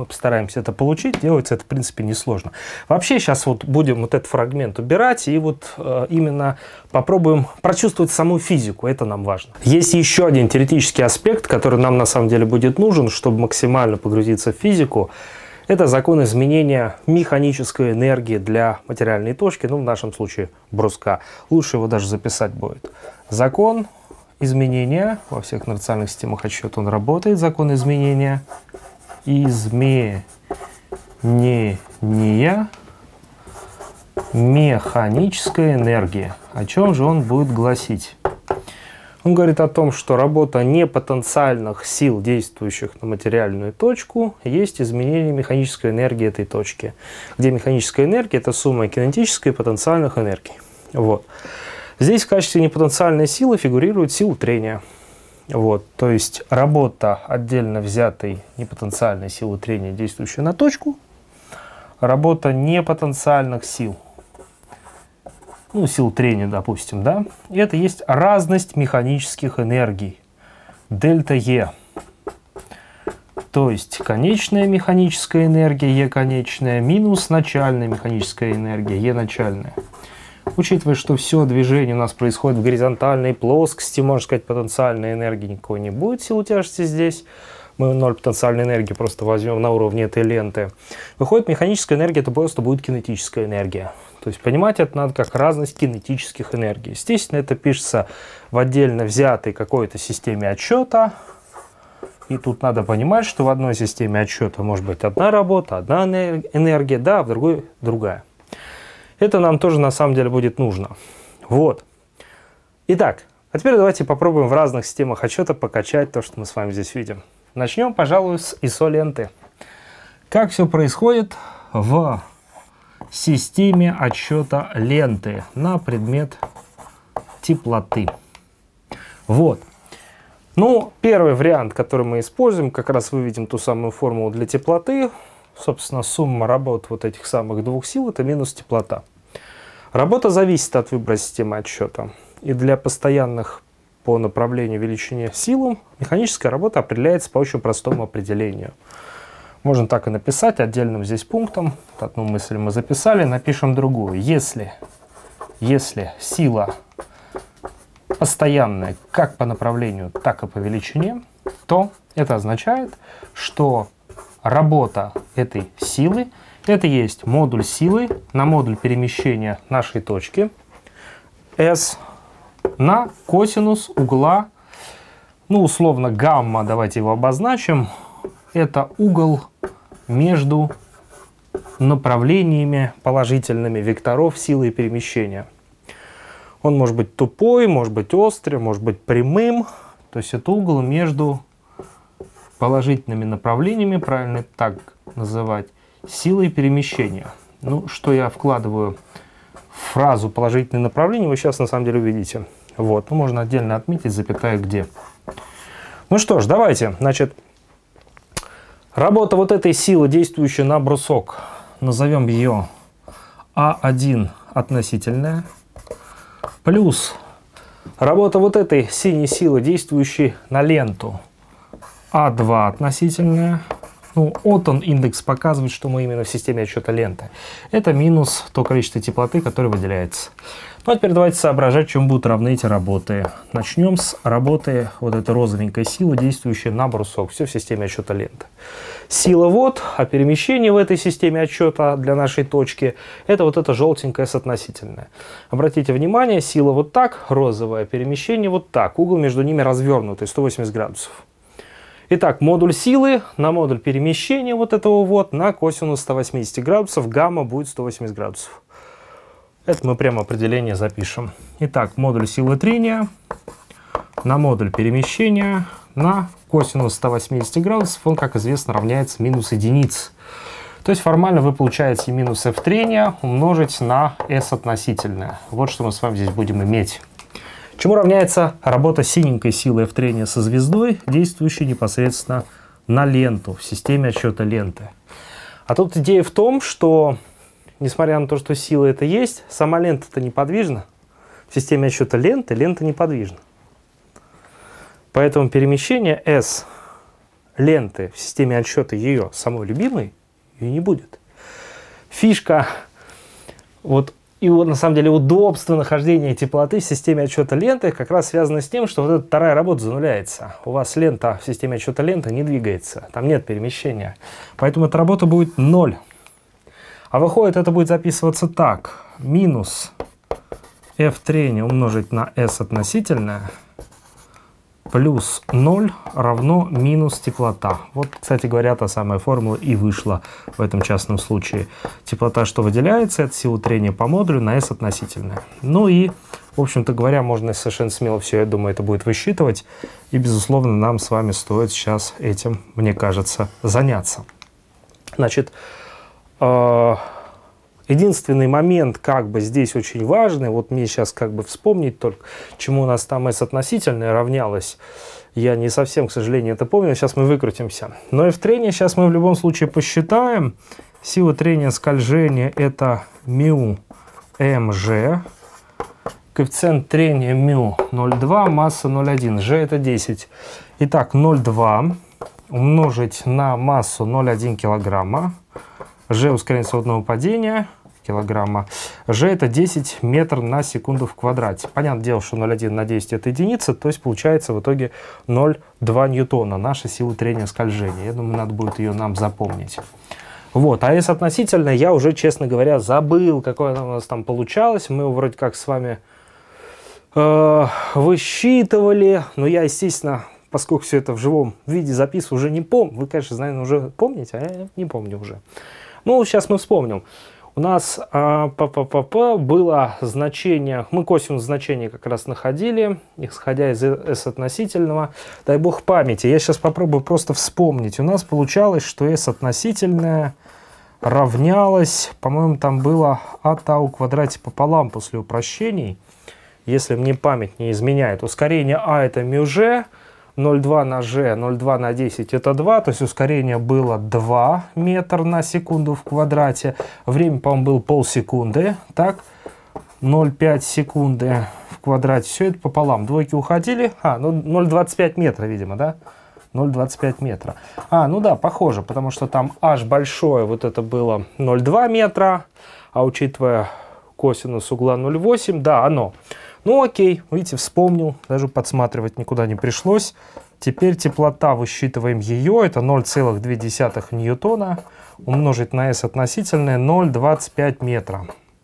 Делается это, в принципе, несложно. Вообще, сейчас вот будем вот этот фрагмент убирать и вот именно попробуем прочувствовать саму физику. Это нам важно. Есть еще один теоретический аспект, который нам на самом деле будет нужен, чтобы максимально погрузиться в физику. Это закон изменения механической энергии для материальной точки, ну, в нашем случае бруска. Лучше его даже записать будет. Закон изменения, во всех инерциальных системах отсчета он работает, закон изменения механической энергии. О чем же он будет гласить? Он говорит о том, что работа непотенциальных сил, действующих на материальную точку, есть изменение механической энергии этой точки. Где механическая энергия – это сумма кинетической и потенциальных энергий. Вот. Здесь в качестве непотенциальной силы фигурирует сила трения. Вот. То есть работа отдельно взятой непотенциальной силы трения, действующей на точку, работа непотенциальных сил, ну, сил трения, допустим, да, и это есть разность механических энергий, дельта Е. То есть конечная механическая энергия, Е конечная, минус начальная механическая энергия, Е начальная. Учитывая, что все движение у нас происходит в горизонтальной плоскости, можно сказать, потенциальной энергии никакой не будет, силы тяжести здесь. Мы 0 потенциальной энергии просто возьмем на уровне этой ленты. Выходит, механическая энергия это просто будет кинетическая энергия. То есть понимать это надо как разность кинетических энергий. Естественно, это пишется в отдельно взятой какой-то системе отсчета. И тут надо понимать, что в одной системе отсчета может быть одна работа, одна энергия, да, а в другой другая. Это нам тоже на самом деле будет нужно. Вот. Итак, а теперь давайте попробуем в разных системах отсчета покачать то, что мы с вами здесь видим. Начнем, пожалуй, с ISO ленты. Как все происходит в системе отсчета ленты на предмет теплоты. Вот. Ну, первый вариант, который мы используем, как раз выведем ту самую формулу для теплоты. Собственно, сумма работ вот этих самых двух сил — это минус теплота. Работа зависит от выбора системы отсчета. И для постоянных по направлению величине силам механическая работа определяется по очень простому определению. Можно так и написать отдельным здесь пунктом. Одну мысль мы записали, напишем другую. Если сила постоянная как по направлению, так и по величине, то это означает, что работа этой силы — это есть модуль силы на модуль перемещения нашей точки S на косинус угла, ну, условно, гамма, давайте его обозначим. Это угол между направлениями положительными векторов силы перемещения. Он может быть тупой, может быть острый, может быть прямым. То есть это угол между положительными направлениями, правильно так называть, силой перемещения. Ну, что я вкладываю в фразу «положительное направление», вы сейчас на самом деле увидите. Вот, ну, можно отдельно отметить, запятая где. Ну что ж, давайте, значит, работа вот этой силы, действующая на брусок, назовем ее А1 относительная, плюс работа вот этой синей силы, действующей на ленту, А2 относительная. Ну, вот он, индекс, показывает, что мы именно в системе отсчета ленты. Это минус то количество теплоты, которое выделяется. Ну, а теперь давайте соображать, чем будут равны эти работы. Начнем с работы вот этой розовенькой силы, действующей на брусок. Все в системе отсчета ленты. Сила вот, а перемещение в этой системе отсчета для нашей точки — это вот эта желтенькая соотносительная. Обратите внимание, сила вот так, розовая, перемещение вот так. Угол между ними развернутый, 180 градусов. Итак, модуль силы на модуль перемещения вот этого вот на косинус 180 градусов, гамма будет 180 градусов. Это мы прямо определение запишем. Итак, модуль силы трения на модуль перемещения на косинус 180 градусов, он, как известно, равняется минус единице. То есть формально вы получаете минус f трения умножить на s относительное. Вот что мы с вами здесь будем иметь. Чему равняется работа синенькой силы f трения со звездой, действующей непосредственно на ленту, в системе отсчета ленты. А тут идея в том, что, несмотря на то, что сила это есть, сама лента-то неподвижна. В системе отсчета ленты лента неподвижна. Поэтому перемещение S ленты в системе отсчета ее самой любимой ее не будет. Фишка вот и вот, на самом деле, удобство нахождения теплоты в системе отсчета ленты как раз связано с тем, что вот эта вторая работа зануляется. У вас лента в системе отсчета ленты не двигается, там нет перемещения. Поэтому эта работа будет 0. А выходит, это будет записываться так. Минус f трения умножить на s относительное плюс 0 равно минус теплота. Вот, кстати говоря, та самая формула и вышла в этом частном случае. Теплота, что выделяется, это сила трения по модулю на s относительное. Ну и, в общем-то говоря, можно совершенно смело все, я думаю, это будет высчитывать. И, безусловно, нам с вами стоит сейчас этим, мне кажется, заняться. Значит, единственный момент, как бы здесь очень важный, вот мне сейчас как бы вспомнить только, чему у нас там s относительное равнялось. Я не совсем, к сожалению, это помню, сейчас мы выкрутимся. Но f трения сейчас мы в любом случае посчитаем. Сила трения скольжения это μ mg. Коэффициент трения μ 0,2, масса 0,1. G это 10. Итак, 0,2 умножить на массу 0,1 килограмма. G ускорение свободного падения килограмма. G это 10 метров на секунду в квадрате. Понятное дело, что 0,1 на 10 это единица, то есть получается в итоге 0,2 ньютона. Наша сила трения скольжения. Я думаю, надо будет ее нам запомнить. Вот, а S относительно я уже, честно говоря, забыл, какое оно у нас там получалось. Мы его вроде как с вами высчитывали, но я, естественно, поскольку все это в живом виде записываю, уже не помню. Вы, конечно, наверное, уже помните, а я не помню уже. Ну, сейчас мы вспомним. у нас было значение, мы косинус значения как раз находили, исходя из S относительного. Дай бог памяти, я сейчас попробую просто вспомнить. У нас получалось, что S относительное равнялось, по-моему, там было а тау в квадрате пополам после упрощений, если мне память не изменяет. Ускорение А это μg, 0,2 на g, 0,2 на 10 это 2, то есть ускорение было 2 метра на секунду в квадрате. Время, по-моему, было полсекунды, так, 0,5 секунды в квадрате, все это пополам. Двойки уходили, ну 0,25 метра, видимо, да? 0,25 метра. Ну да, похоже, потому что там h большое, вот это было 0,2 метра, а учитывая косинус угла 0,8, да, оно. Ну окей, видите, вспомнил, даже подсматривать никуда не пришлось. Теперь теплота, высчитываем ее, это 0,2 ньютона умножить на S относительное 0,25 метра.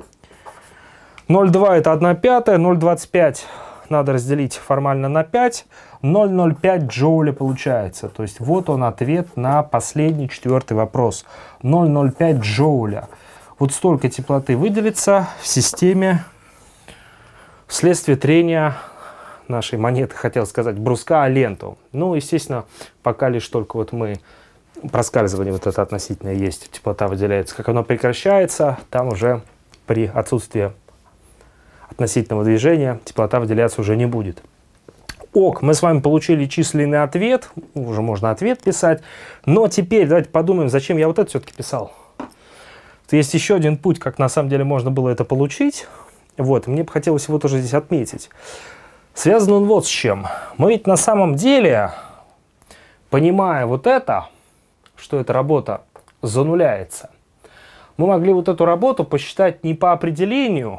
0,2 это 1/5, 0,25 надо разделить формально на 5, 0,05 джоуля получается. То есть вот он ответ на последний, 4-й вопрос. 0,05 джоуля. Вот столько теплоты выделится в системе вследствие трения нашей монеты, хотел сказать, бруска о ленту. Ну, естественно, пока лишь только вот мы, проскальзывание вот это относительное есть, теплота выделяется. Как оно прекращается, там уже при отсутствии относительного движения теплота выделяться уже не будет. Ок, мы с вами получили численный ответ, уже можно ответ писать, но теперь давайте подумаем, зачем я вот это все-таки писал. Есть еще один путь, как на самом деле можно было это получить. Вот, мне бы хотелось его тоже здесь отметить. Связан он вот с чем. Мы ведь на самом деле, понимая вот это, что эта работа зануляется, мы могли вот эту работу посчитать не по определению,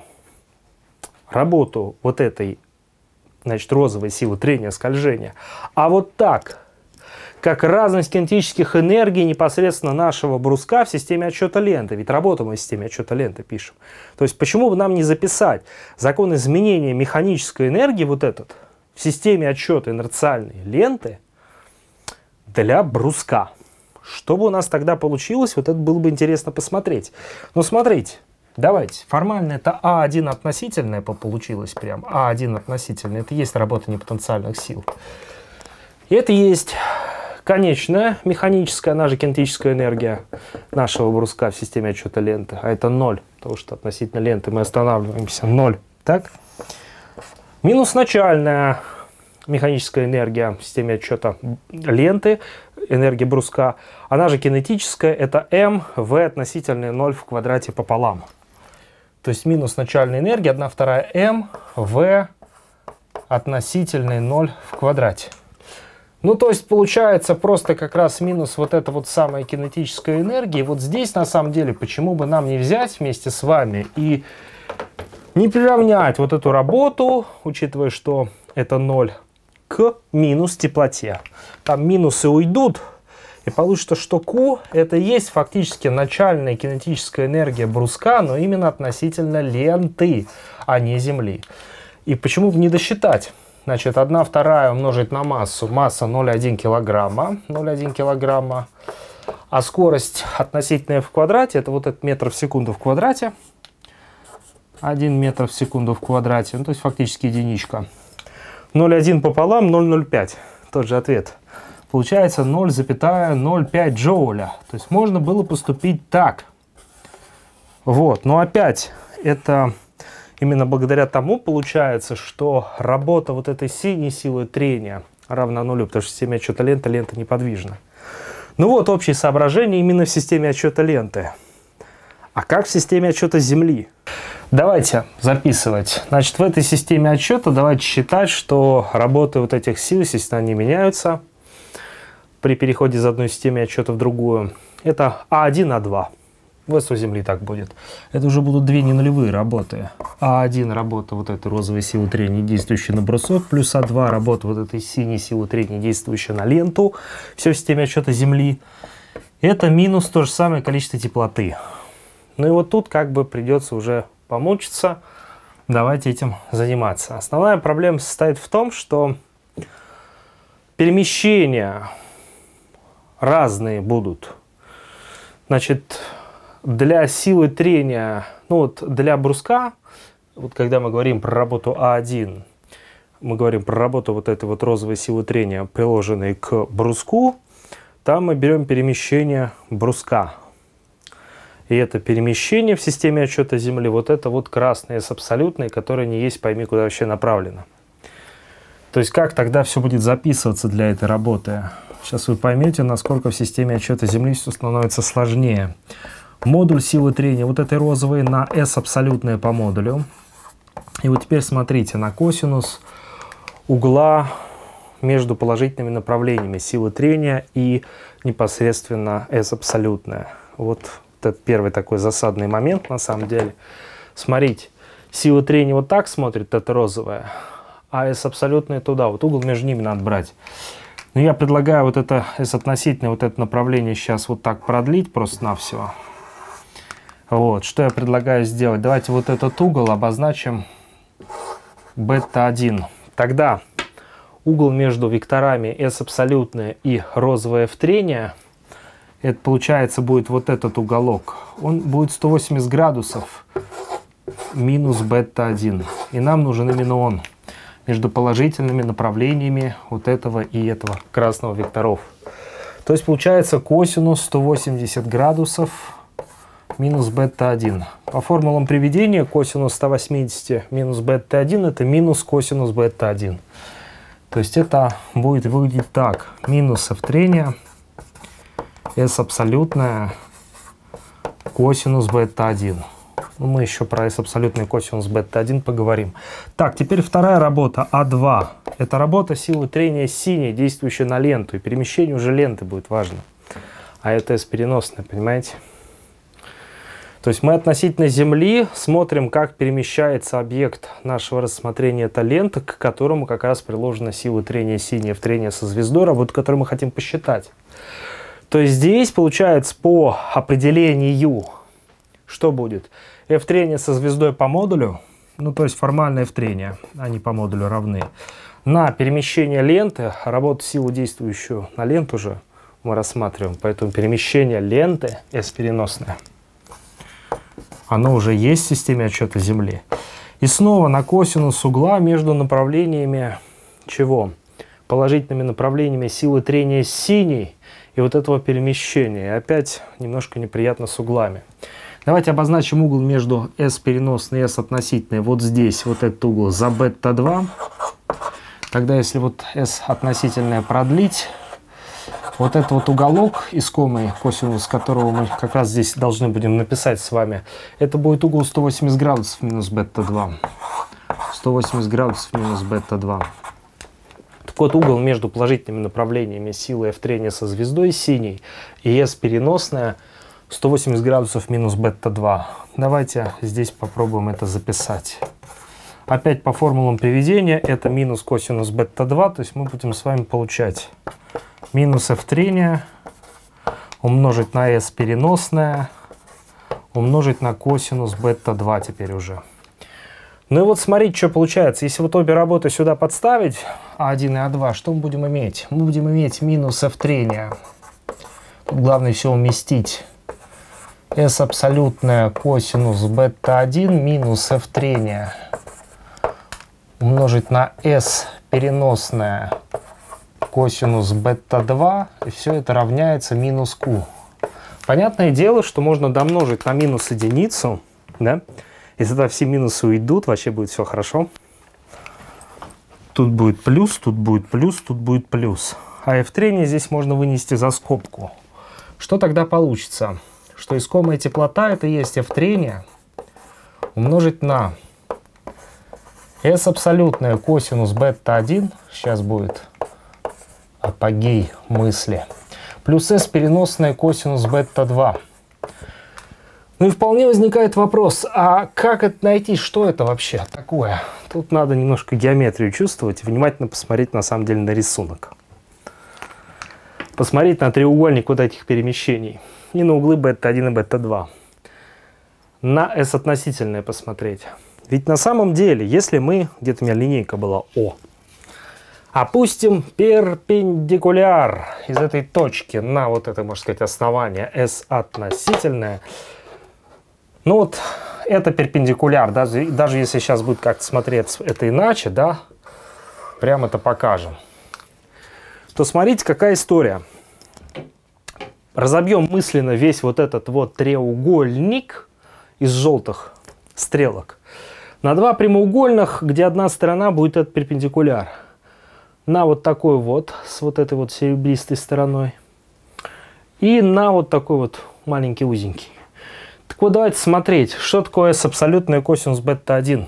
работу вот этой, значит, розовой силы трения, скольжения, а вот так, как разность кинетических энергий непосредственно нашего бруска в системе отсчета ленты. Ведь работу мы в системе отсчета ленты пишем. То есть почему бы нам не записать закон изменения механической энергии, вот этот, в системе отсчета инерциальной ленты для бруска? Что бы у нас тогда получилось, вот это было бы интересно посмотреть. Ну, смотрите, давайте. Формально это А1 относительное получилось прям. А1 относительное. Это есть работа непотенциальных сил. И это есть конечная механическая, она же кинетическая энергия нашего бруска в системе отсчета ленты. А это 0, потому что относительно ленты мы останавливаемся. 0. Так? Минус начальная механическая энергия в системе отсчета ленты, энергия бруска. Она же кинетическая, это mv относительно 0 в квадрате пополам. То есть минус начальная энергия 1/2 mv относительно 0 в квадрате. Ну, то есть получается просто как раз минус вот эта вот самая кинетическая энергия. И вот здесь на самом деле почему бы нам не взять вместе с вами и не приравнять вот эту работу, учитывая, что это 0, к минус теплоте. Там минусы уйдут, и получится, что Q это и есть фактически начальная кинетическая энергия бруска, но именно относительно ленты, а не Земли. И почему бы не досчитать? Значит, 1/2 умножить на массу. Масса 0,1 килограмма. 0,1 килограмма. А скорость относительная в квадрате, это вот этот метр в секунду в квадрате. 1 метр в секунду в квадрате. Ну, то есть фактически единичка. 0,1 пополам 0,05. Тот же ответ. Получается 0,05 джоуля. То есть можно было поступить так. Вот. Но опять это... Именно благодаря тому получается, что работа вот этой синей силы трения равна нулю, потому что в системе отсчета ленты лента неподвижна. Ну вот общие соображения именно в системе отсчета ленты. А как в системе отсчета Земли? Давайте записывать. Значит, в этой системе отсчета давайте считать, что работы вот этих сил, естественно, они меняются при переходе из одной системы отсчета в другую. Это А1, А2. В СО Земли так будет. Это уже будут две ненулевые работы. А1 работа вот этой розовой силы трения, действующей на брусок, плюс А2 работа вот этой синей силы трения, действующей на ленту. Все в системе отсчета Земли. Это минус то же самое количество теплоты. Ну и вот тут как бы придется уже помучиться. Давайте этим заниматься. Основная проблема состоит в том, что перемещения разные будут. Значит, для силы трения, ну вот для бруска, вот когда мы говорим про работу А1, мы говорим про работу вот этой вот розовой силы трения, приложенной к бруску, там мы берем перемещение бруска. И это перемещение в системе отсчета Земли, вот это вот красное с абсолютной, которое не есть пойми куда вообще направлено. То есть как тогда все будет записываться для этой работы? Сейчас вы поймете, насколько в системе отсчета Земли все становится сложнее. Модуль силы трения вот этой розовой на S абсолютное по модулю. И вот теперь смотрите на косинус угла между положительными направлениями силы трения и непосредственно S абсолютная. Вот это первый такой засадный момент на самом деле. Смотрите, сила трения вот так смотрит, это розовая, а S абсолютная туда. Вот угол между ними надо брать. Но я предлагаю вот это S относительное, вот это направление сейчас вот так продлить просто-навсего. Вот, что я предлагаю сделать? Давайте вот этот угол обозначим бета-1. Тогда угол между векторами S абсолютное и розовое в трение, это получается будет вот этот уголок. Он будет 180 градусов минус бета-1. И нам нужен именно он между положительными направлениями вот этого и этого красного векторов. То есть получается косинус 180 градусов минус бета-1. По формулам приведения косинус 180 минус бета-1 это минус косинус бета-1. То есть это будет выглядеть так. Минус f трения S абсолютная косинус бета-1. Ну, мы еще про S абсолютный косинус бета-1 поговорим. Так, теперь вторая работа А2. Это работа силы трения синей, действующая на ленту. И перемещение уже ленты будет важно. А это S переносная, понимаете? То есть мы относительно Земли смотрим, как перемещается объект нашего рассмотрения. Это лента, к которому как раз приложена сила трения синяя в трение со звездой, работу, которую мы хотим посчитать. То есть здесь получается по определению, что будет? F трение со звездой по модулю, ну то есть формально F трение, они по модулю равны. На перемещение ленты, работу силу действующую на ленту же мы рассматриваем, поэтому перемещение ленты S переносное. Оно уже есть в системе отсчета Земли. И снова на косинус угла между направлениями чего? Положительными направлениями силы трения синей и вот этого перемещения. И опять немножко неприятно с углами. Давайте обозначим угол между S переносной и S относительной. Вот здесь вот этот угол за бета-2. Тогда если вот S относительное продлить, вот этот вот уголок искомый, косинус которого мы как раз здесь должны будем написать с вами, это будет угол 180 градусов минус бета-2. 180 градусов минус бета-2. Так вот, угол между положительными направлениями силы F трения со звездой синей и S переносная 180 градусов минус бета-2. Давайте здесь попробуем это записать. Опять по формулам приведения это минус косинус бета-2, то есть мы будем с вами получать минус F трения умножить на S переносная умножить на косинус бета-2 теперь уже. Ну и вот смотрите, что получается. Если вот обе работы сюда подставить, А1 и А2, что мы будем иметь? Мы будем иметь минус F трения. Тут главное все уместить. S абсолютная косинус бета-1 минус F трения умножить на S переносная косинус бета-2, и все это равняется минус Q. Понятное дело, что можно домножить на минус единицу, да? И тогда все минусы уйдут, вообще будет все хорошо. Тут будет плюс, тут будет плюс, тут будет плюс. А F трение здесь можно вынести за скобку. Что тогда получится? Что искомая теплота это есть F трение умножить на S абсолютная косинус бета-1, сейчас будет апогей мысли, плюс S переносная косинус бета-2. Ну и вполне возникает вопрос, а как это найти, что это вообще такое? Тут надо немножко геометрию чувствовать и внимательно посмотреть на самом деле на рисунок. Посмотреть на треугольник вот этих перемещений и на углы бета-1 и бета-2. На S относительное посмотреть. Ведь на самом деле, если мы, где-то у меня линейка была О, опустим перпендикуляр из этой точки на вот это, можно сказать, основание S относительное, Ну вот это перпендикуляр, даже если сейчас будет как-то смотреться это иначе, да, прям это покажем. То смотрите, какая история. Разобьем мысленно весь вот этот вот треугольник из желтых стрелок на два прямоугольных, где одна сторона будет этот перпендикуляр. На вот такой вот, с вот этой вот серебристой стороной. И на вот такой вот маленький узенький. Так вот, давайте смотреть, что такое S абсолютная косинус бета-1.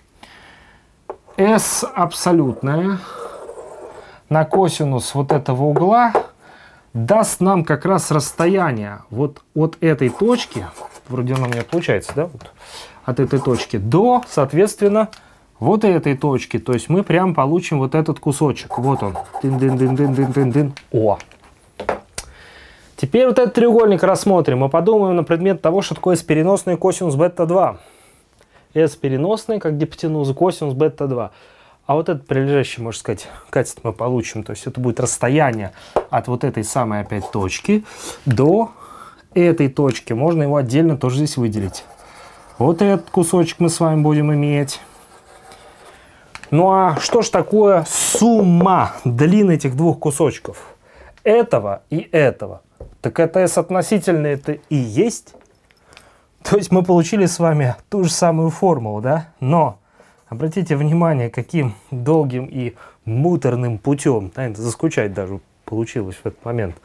S абсолютная на косинус вот этого угла даст нам как раз расстояние вот от этой точки, вроде оно у меня получается, да, вот, от этой точки до, соответственно, вот этой точки. То есть мы прям получим вот этот кусочек. Вот он. Дын-дын-дын-дын-дын-дын. О! Теперь вот этот треугольник рассмотрим. Мы подумаем на предмет того, что такое S-переносный косинус бета-2. S-переносный, как гипотенуза, косинус бета-2. А вот этот прилежащий, можно сказать, катет мы получим. То есть это будет расстояние от вот этой самой опять точки до этой точки. Можно его отдельно тоже здесь выделить. Вот этот кусочек мы с вами будем иметь. Ну а что ж такое сумма длин этих двух кусочков? Этого и этого. Так это S относительно это и есть. То есть мы получили с вами ту же самую формулу, да? Но обратите внимание, каким долгим и муторным путем, да, заскучать даже получилось в этот момент.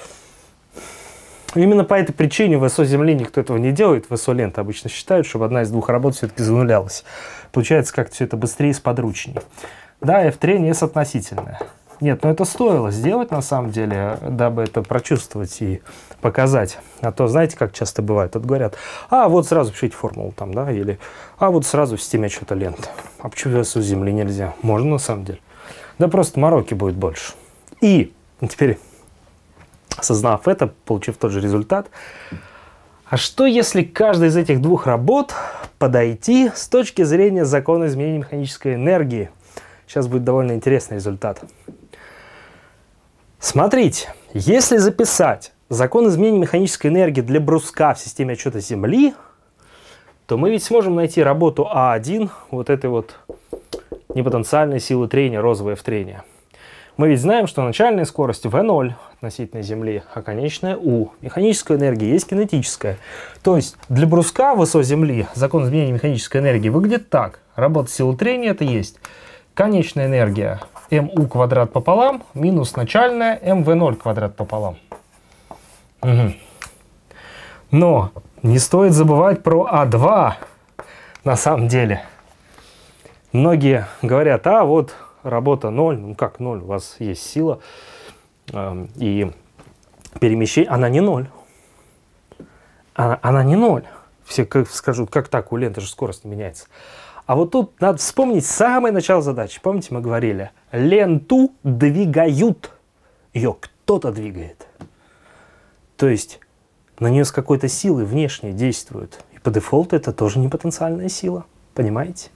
Именно по этой причине в СО Земли никто этого не делает. В СО ленты обычно считают, чтобы одна из двух работ все-таки занулялась. Получается как-то все это быстрее и сподручнее. Да, F трение S относительное. Нет, но это стоило сделать на самом деле, дабы это прочувствовать и показать. А то, знаете, как часто бывает, вот говорят, а вот сразу пишите формулу там, да, или а вот сразу в системе что-то ленты. А почему в СО Земли нельзя? Можно на самом деле. Да просто мороки будет больше. И теперь, осознав это, получив тот же результат, а что если каждой из этих двух работ подойти с точки зрения закона изменения механической энергии? Сейчас будет довольно интересный результат. Смотрите, если записать закон изменения механической энергии для бруска в системе отсчета Земли, то мы ведь сможем найти работу А1 вот этой вот непотенциальной силы трения, розовое в трения. Мы ведь знаем, что начальная скорость V0 относительно Земли, а конечная U. Механическая энергия есть кинетическая. То есть для бруска в СО Земли закон изменения механической энергии выглядит так. Работа силы трения это есть конечная энергия МУ квадрат пополам минус начальная МВ0 квадрат пополам. Угу. Но не стоит забывать про А2 на самом деле. Многие говорят, а вот работа 0, ну как 0, у вас есть сила и перемещение, она не 0. Она не 0. Все скажут, как так, у ленты же скорость не меняется. А вот тут надо вспомнить самое начало задачи. Помните, мы говорили, ленту двигают. Ее кто-то двигает. То есть на нее с какой-то силой внешней действует. И по дефолту это тоже не потенциальная сила. Понимаете?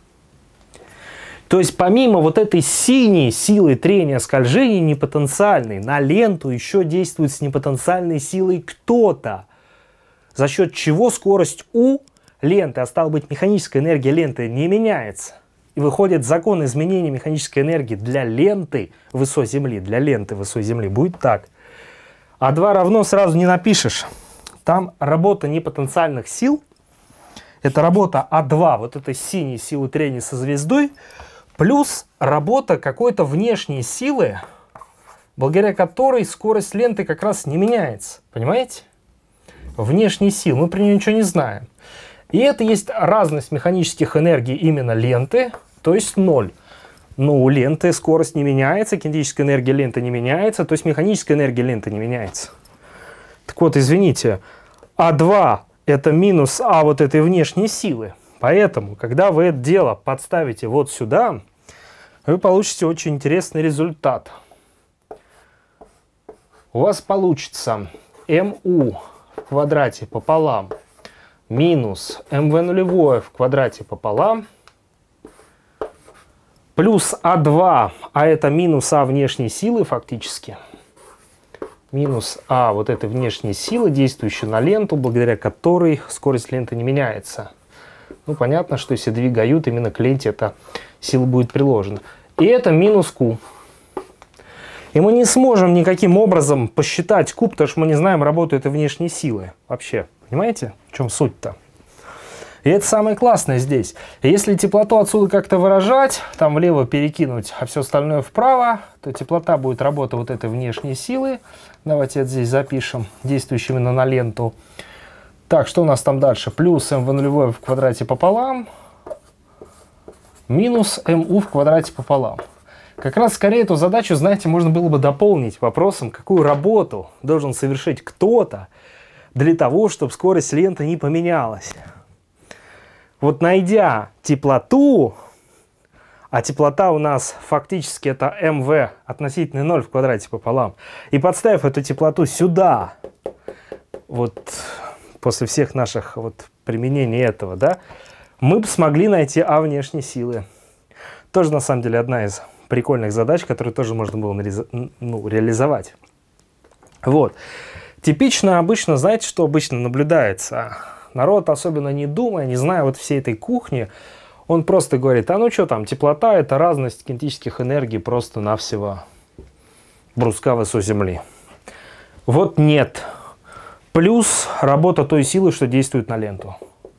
То есть помимо вот этой синей силы трения скольжения непотенциальной, на ленту еще действует с непотенциальной силой кто-то. За счет чего скорость U ленты, а стало быть механическая энергия ленты не меняется. И выходит закон изменения механической энергии для ленты в СО Земли, для ленты в СО Земли будет так. А2 равно сразу не напишешь. Там работа непотенциальных сил, это работа А2, вот этой синей силы трения со звездой, плюс работа какой-то внешней силы, благодаря которой скорость ленты как раз не меняется. Понимаете? Внешней силы. Мы про нее ничего не знаем. И это есть разность механических энергий именно ленты, то есть 0. Но у ленты скорость не меняется, кинетическая энергия ленты не меняется, то есть механическая энергия ленты не меняется. Так вот, извините, А2 это минус А вот этой внешней силы. Поэтому, когда вы это дело подставите вот сюда, вы получите очень интересный результат. У вас получится МУ в квадрате пополам минус МВ нулевое в квадрате пополам плюс А2, а это минус А внешней силы фактически, минус А вот этой внешней силы, действующей на ленту, благодаря которой скорость ленты не меняется. Ну, понятно, что если двигают, именно к ленте эта сила будет приложена. И это минус Q. И мы не сможем никаким образом посчитать Q, потому что мы не знаем работу этой внешней силы вообще. Понимаете, в чем суть-то? И это самое классное здесь. Если теплоту отсюда как-то выражать, там влево перекинуть, а все остальное вправо, то теплота будет работа вот этой внешней силы. Давайте это здесь запишем, действующей именно на ленту. Так, что у нас там дальше? Плюс mv0 в квадрате пополам, минус mu в квадрате пополам. Как раз скорее эту задачу, знаете, можно было бы дополнить вопросом, какую работу должен совершить кто-то для того, чтобы скорость ленты не поменялась. Вот найдя теплоту, а теплота у нас фактически это mv относительно 0 в квадрате пополам, и подставив эту теплоту сюда, вот после всех наших вот применений этого, да, мы бы смогли найти А внешней силы. Тоже на самом деле одна из прикольных задач, которую тоже можно было реализовать. Вот. Типично обычно, знаете, что обычно наблюдается? Народ, особенно не думая, не зная вот всей этой кухни, он просто говорит, а ну что там, теплота — это разность кинетических энергий просто-навсего бруска высоты Земли. Вот нет. Плюс работа той силы, что действует на ленту.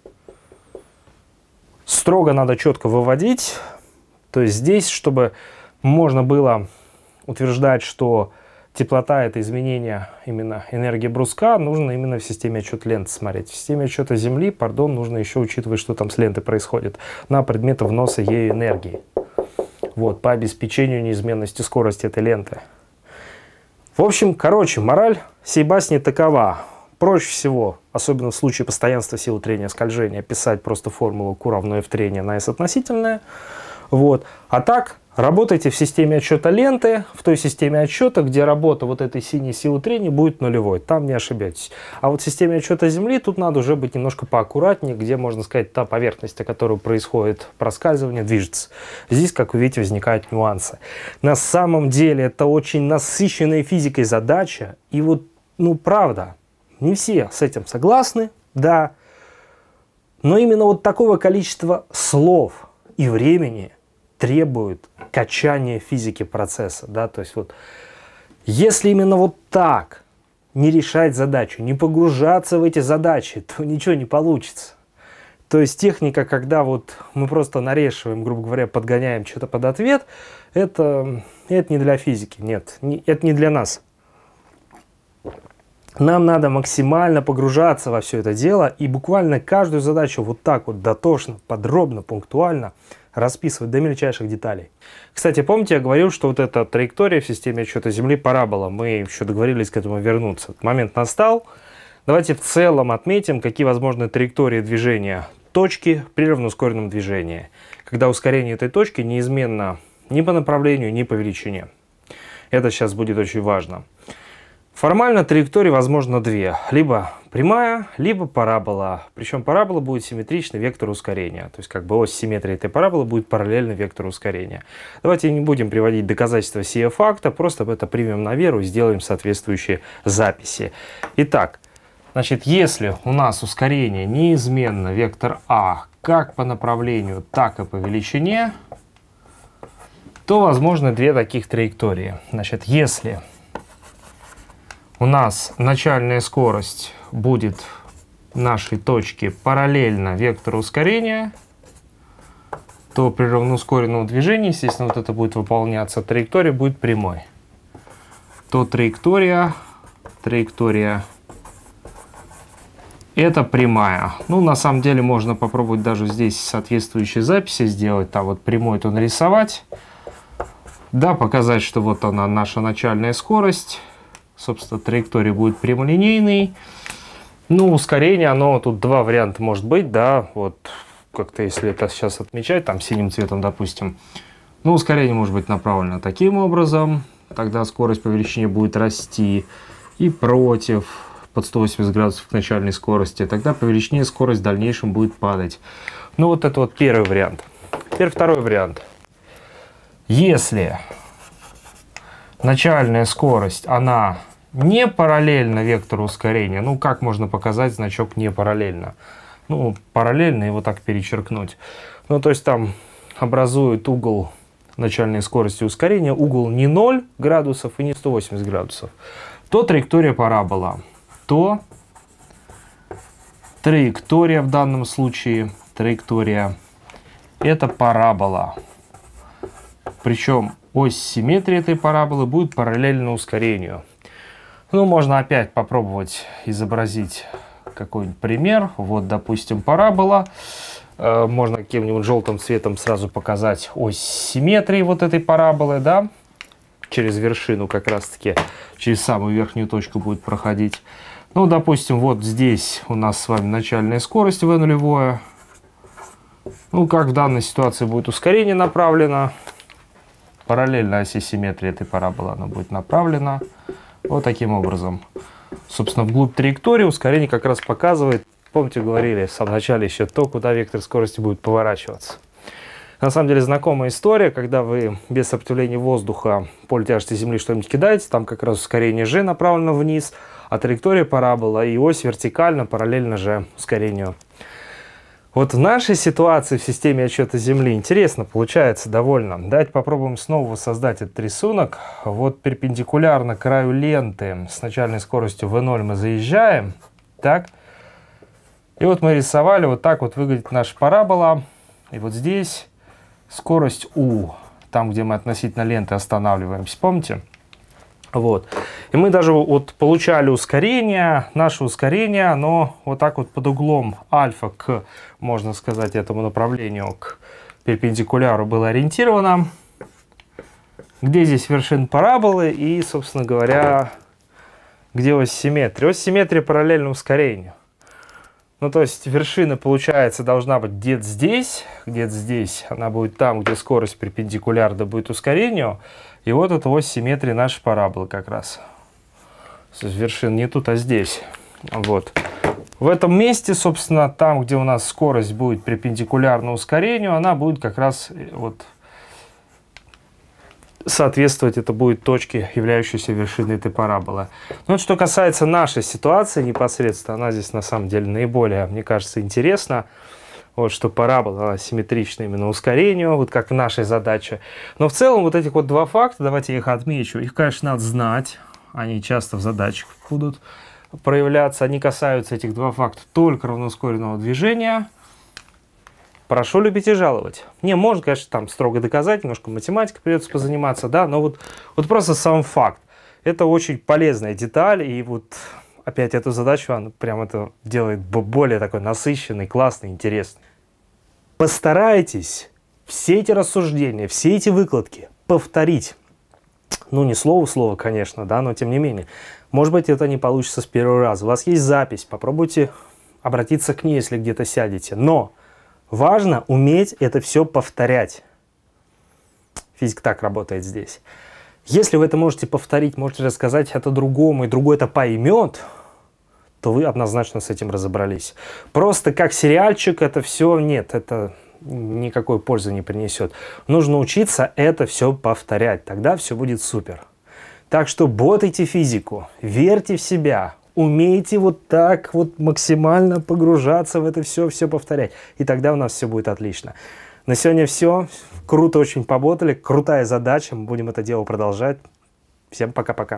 Строго надо четко выводить. То есть здесь, чтобы можно было утверждать, что теплота — это изменение именно энергии бруска, нужно именно в системе отсчета ленты смотреть. В системе отсчета Земли, пардон, нужно еще учитывать, что там с лентой происходит на предмет вноса ею энергии. Вот, по обеспечению неизменности скорости этой ленты. В общем, короче, мораль сей басни такова. Проще всего, особенно в случае постоянства силы трения скольжения, писать просто формулу Q равно F трения на S относительное. Вот. А так, работайте в системе отсчета ленты, в той системе отсчета, где работа вот этой синей силы трения будет нулевой. Там не ошибетесь. А вот в системе отсчета Земли тут надо уже быть немножко поаккуратнее, где, можно сказать, та поверхность, о которой происходит проскальзывание, движется. Здесь, как вы видите, возникают нюансы. На самом деле это очень насыщенная физикой задача. И вот, ну, правда, не все с этим согласны, да. Но именно вот такого количества слов и времени требует качания физики процесса, да, то есть вот если именно вот так не решать задачу, не погружаться в эти задачи, то ничего не получится. То есть техника, когда вот мы просто нарешиваем, грубо говоря, подгоняем что-то под ответ, это не для физики, нет, это не для нас. Нам надо максимально погружаться во все это дело и буквально каждую задачу вот так вот дотошно, подробно, пунктуально расписывать до мельчайших деталей. Кстати, помните, я говорил, что вот эта траектория в системе отсчета Земли парабола, мы еще договорились к этому вернуться. Этот момент настал. Давайте в целом отметим, какие возможны траектории движения точки при равноускоренном движении, когда ускорение этой точки неизменно ни по направлению, ни по величине. Это сейчас будет очень важно. Формально траектории возможно две. Либо прямая, либо парабола. Причем парабола будет симметрична вектору ускорения. То есть как бы ось симметрии этой параболы будет параллельна вектору ускорения. Давайте не будем приводить доказательства сего факта. Просто это примем на веру и сделаем соответствующие записи. Итак, значит, если у нас ускорение неизменно вектор А как по направлению, так и по величине, то возможны две таких траектории. Значит, если у нас начальная скорость будет нашей точки параллельно вектору ускорения, то при равноускоренном движении, естественно, вот это будет выполняться, траектория будет прямой. То траектория это прямая. Ну, на самом деле, можно попробовать даже здесь соответствующие записи сделать. Там вот прямой то нарисовать. Да, показать, что вот она, наша начальная скорость. Собственно, траектория будет прямолинейной. Ну, ускорение, оно тут два варианта может быть, да, вот как-то если это сейчас отмечать, там синим цветом, допустим. Ну, ускорение может быть направлено таким образом, тогда скорость по величине будет расти, и против, под 180 градусов к начальной скорости, тогда по величине скорость в дальнейшем будет падать. Ну, вот это вот первый вариант. Теперь второй вариант. Если начальная скорость, она не параллельно вектору ускорения. Ну, как можно показать значок не параллельно? Ну, параллельно его так перечеркнуть. Ну, то есть там образует угол начальной скорости ускорения, угол не 0 градусов и не 180 градусов. То траектория парабола, то траектория в данном случае, траектория, это парабола. Причем ось симметрии этой параболы будет параллельно ускорению. Ну, можно опять попробовать изобразить какой-нибудь пример. Вот, допустим, парабола. Можно каким-нибудь желтым цветом сразу показать ось симметрии вот этой параболы, да, через вершину как раз-таки, через самую верхнюю точку будет проходить. Ну, допустим, вот здесь у нас с вами начальная скорость v0. Ну, как в данной ситуации будет ускорение направлено? Параллельно оси симметрии этой параболы она будет направлена вот таким образом. Собственно, вглубь траектории ускорение как раз показывает, помните, говорили в самом начале еще то, куда вектор скорости будет поворачиваться. На самом деле знакомая история, когда вы без сопротивления воздуха поле тяжести Земли что-нибудь кидаете, там как раз ускорение g направлено вниз, а траектория парабола и ось вертикально параллельно же ускорению. Вот в нашей ситуации в системе отсчета Земли интересно получается довольно. Давайте попробуем снова воссоздать этот рисунок. Вот перпендикулярно краю ленты с начальной скоростью v0 мы заезжаем. Так. И вот мы рисовали, вот так вот выглядит наша парабола. И вот здесь скорость u, там, где мы относительно ленты останавливаемся, помните? Вот. И мы даже вот получали ускорение, наше ускорение, оно вот так вот под углом альфа к, можно сказать, этому направлению, к перпендикуляру было ориентировано. Где здесь вершина параболы и, собственно говоря, где ось симметрии? Ось симметрии параллельно ускорению. Ну, то есть вершина, получается, должна быть где-то здесь. Она будет там, где скорость перпендикулярна будет ускорению. И вот это ось симметрии нашей параболы как раз. То есть вершина не тут, а здесь. Вот. В этом месте, собственно, там, где у нас скорость будет перпендикулярна ускорению, она будет как раз вот соответствовать, это будет точке, являющейся вершиной этой параболы. Ну, вот что касается нашей ситуации непосредственно, она здесь на самом деле наиболее, мне кажется, интересна. Вот что парабола она симметрична именно ускорению, вот как в нашей задаче. Но в целом вот этих вот два факта, давайте я их отмечу. Их, конечно, надо знать. Они часто в задачах будут проявляться. Они касаются, этих два факта, только равноускоренного движения. Прошу любить и жаловать. Не, можно, конечно, там строго доказать, немножко математикой придется позаниматься, да, но вот просто сам факт. Это очень полезная деталь, и вот опять эту задачу она прям это делает более такой насыщенной, классной, интересной. Постарайтесь все эти рассуждения, все эти выкладки повторить. Ну, не слово в слово, конечно, да, но тем не менее. Может быть, это не получится с первого раза. У вас есть запись, попробуйте обратиться к ней, если где-то сядете. Но важно уметь это все повторять. Физика так работает здесь. Если вы это можете повторить, можете рассказать это другому, и другой это поймет, то вы однозначно с этим разобрались. Просто как сериальчик это все нет, это никакой пользы не принесет. Нужно учиться это все повторять, тогда все будет супер. Так что ботайте физику, верьте в себя, умейте вот так вот максимально погружаться в это все повторять. И тогда у нас все будет отлично. На сегодня все. Круто очень поботали, крутая задача, мы будем это дело продолжать. Всем пока-пока.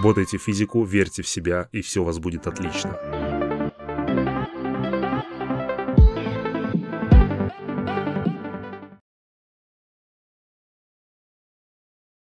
Работайте физику, верьте в себя, и все у вас будет отлично.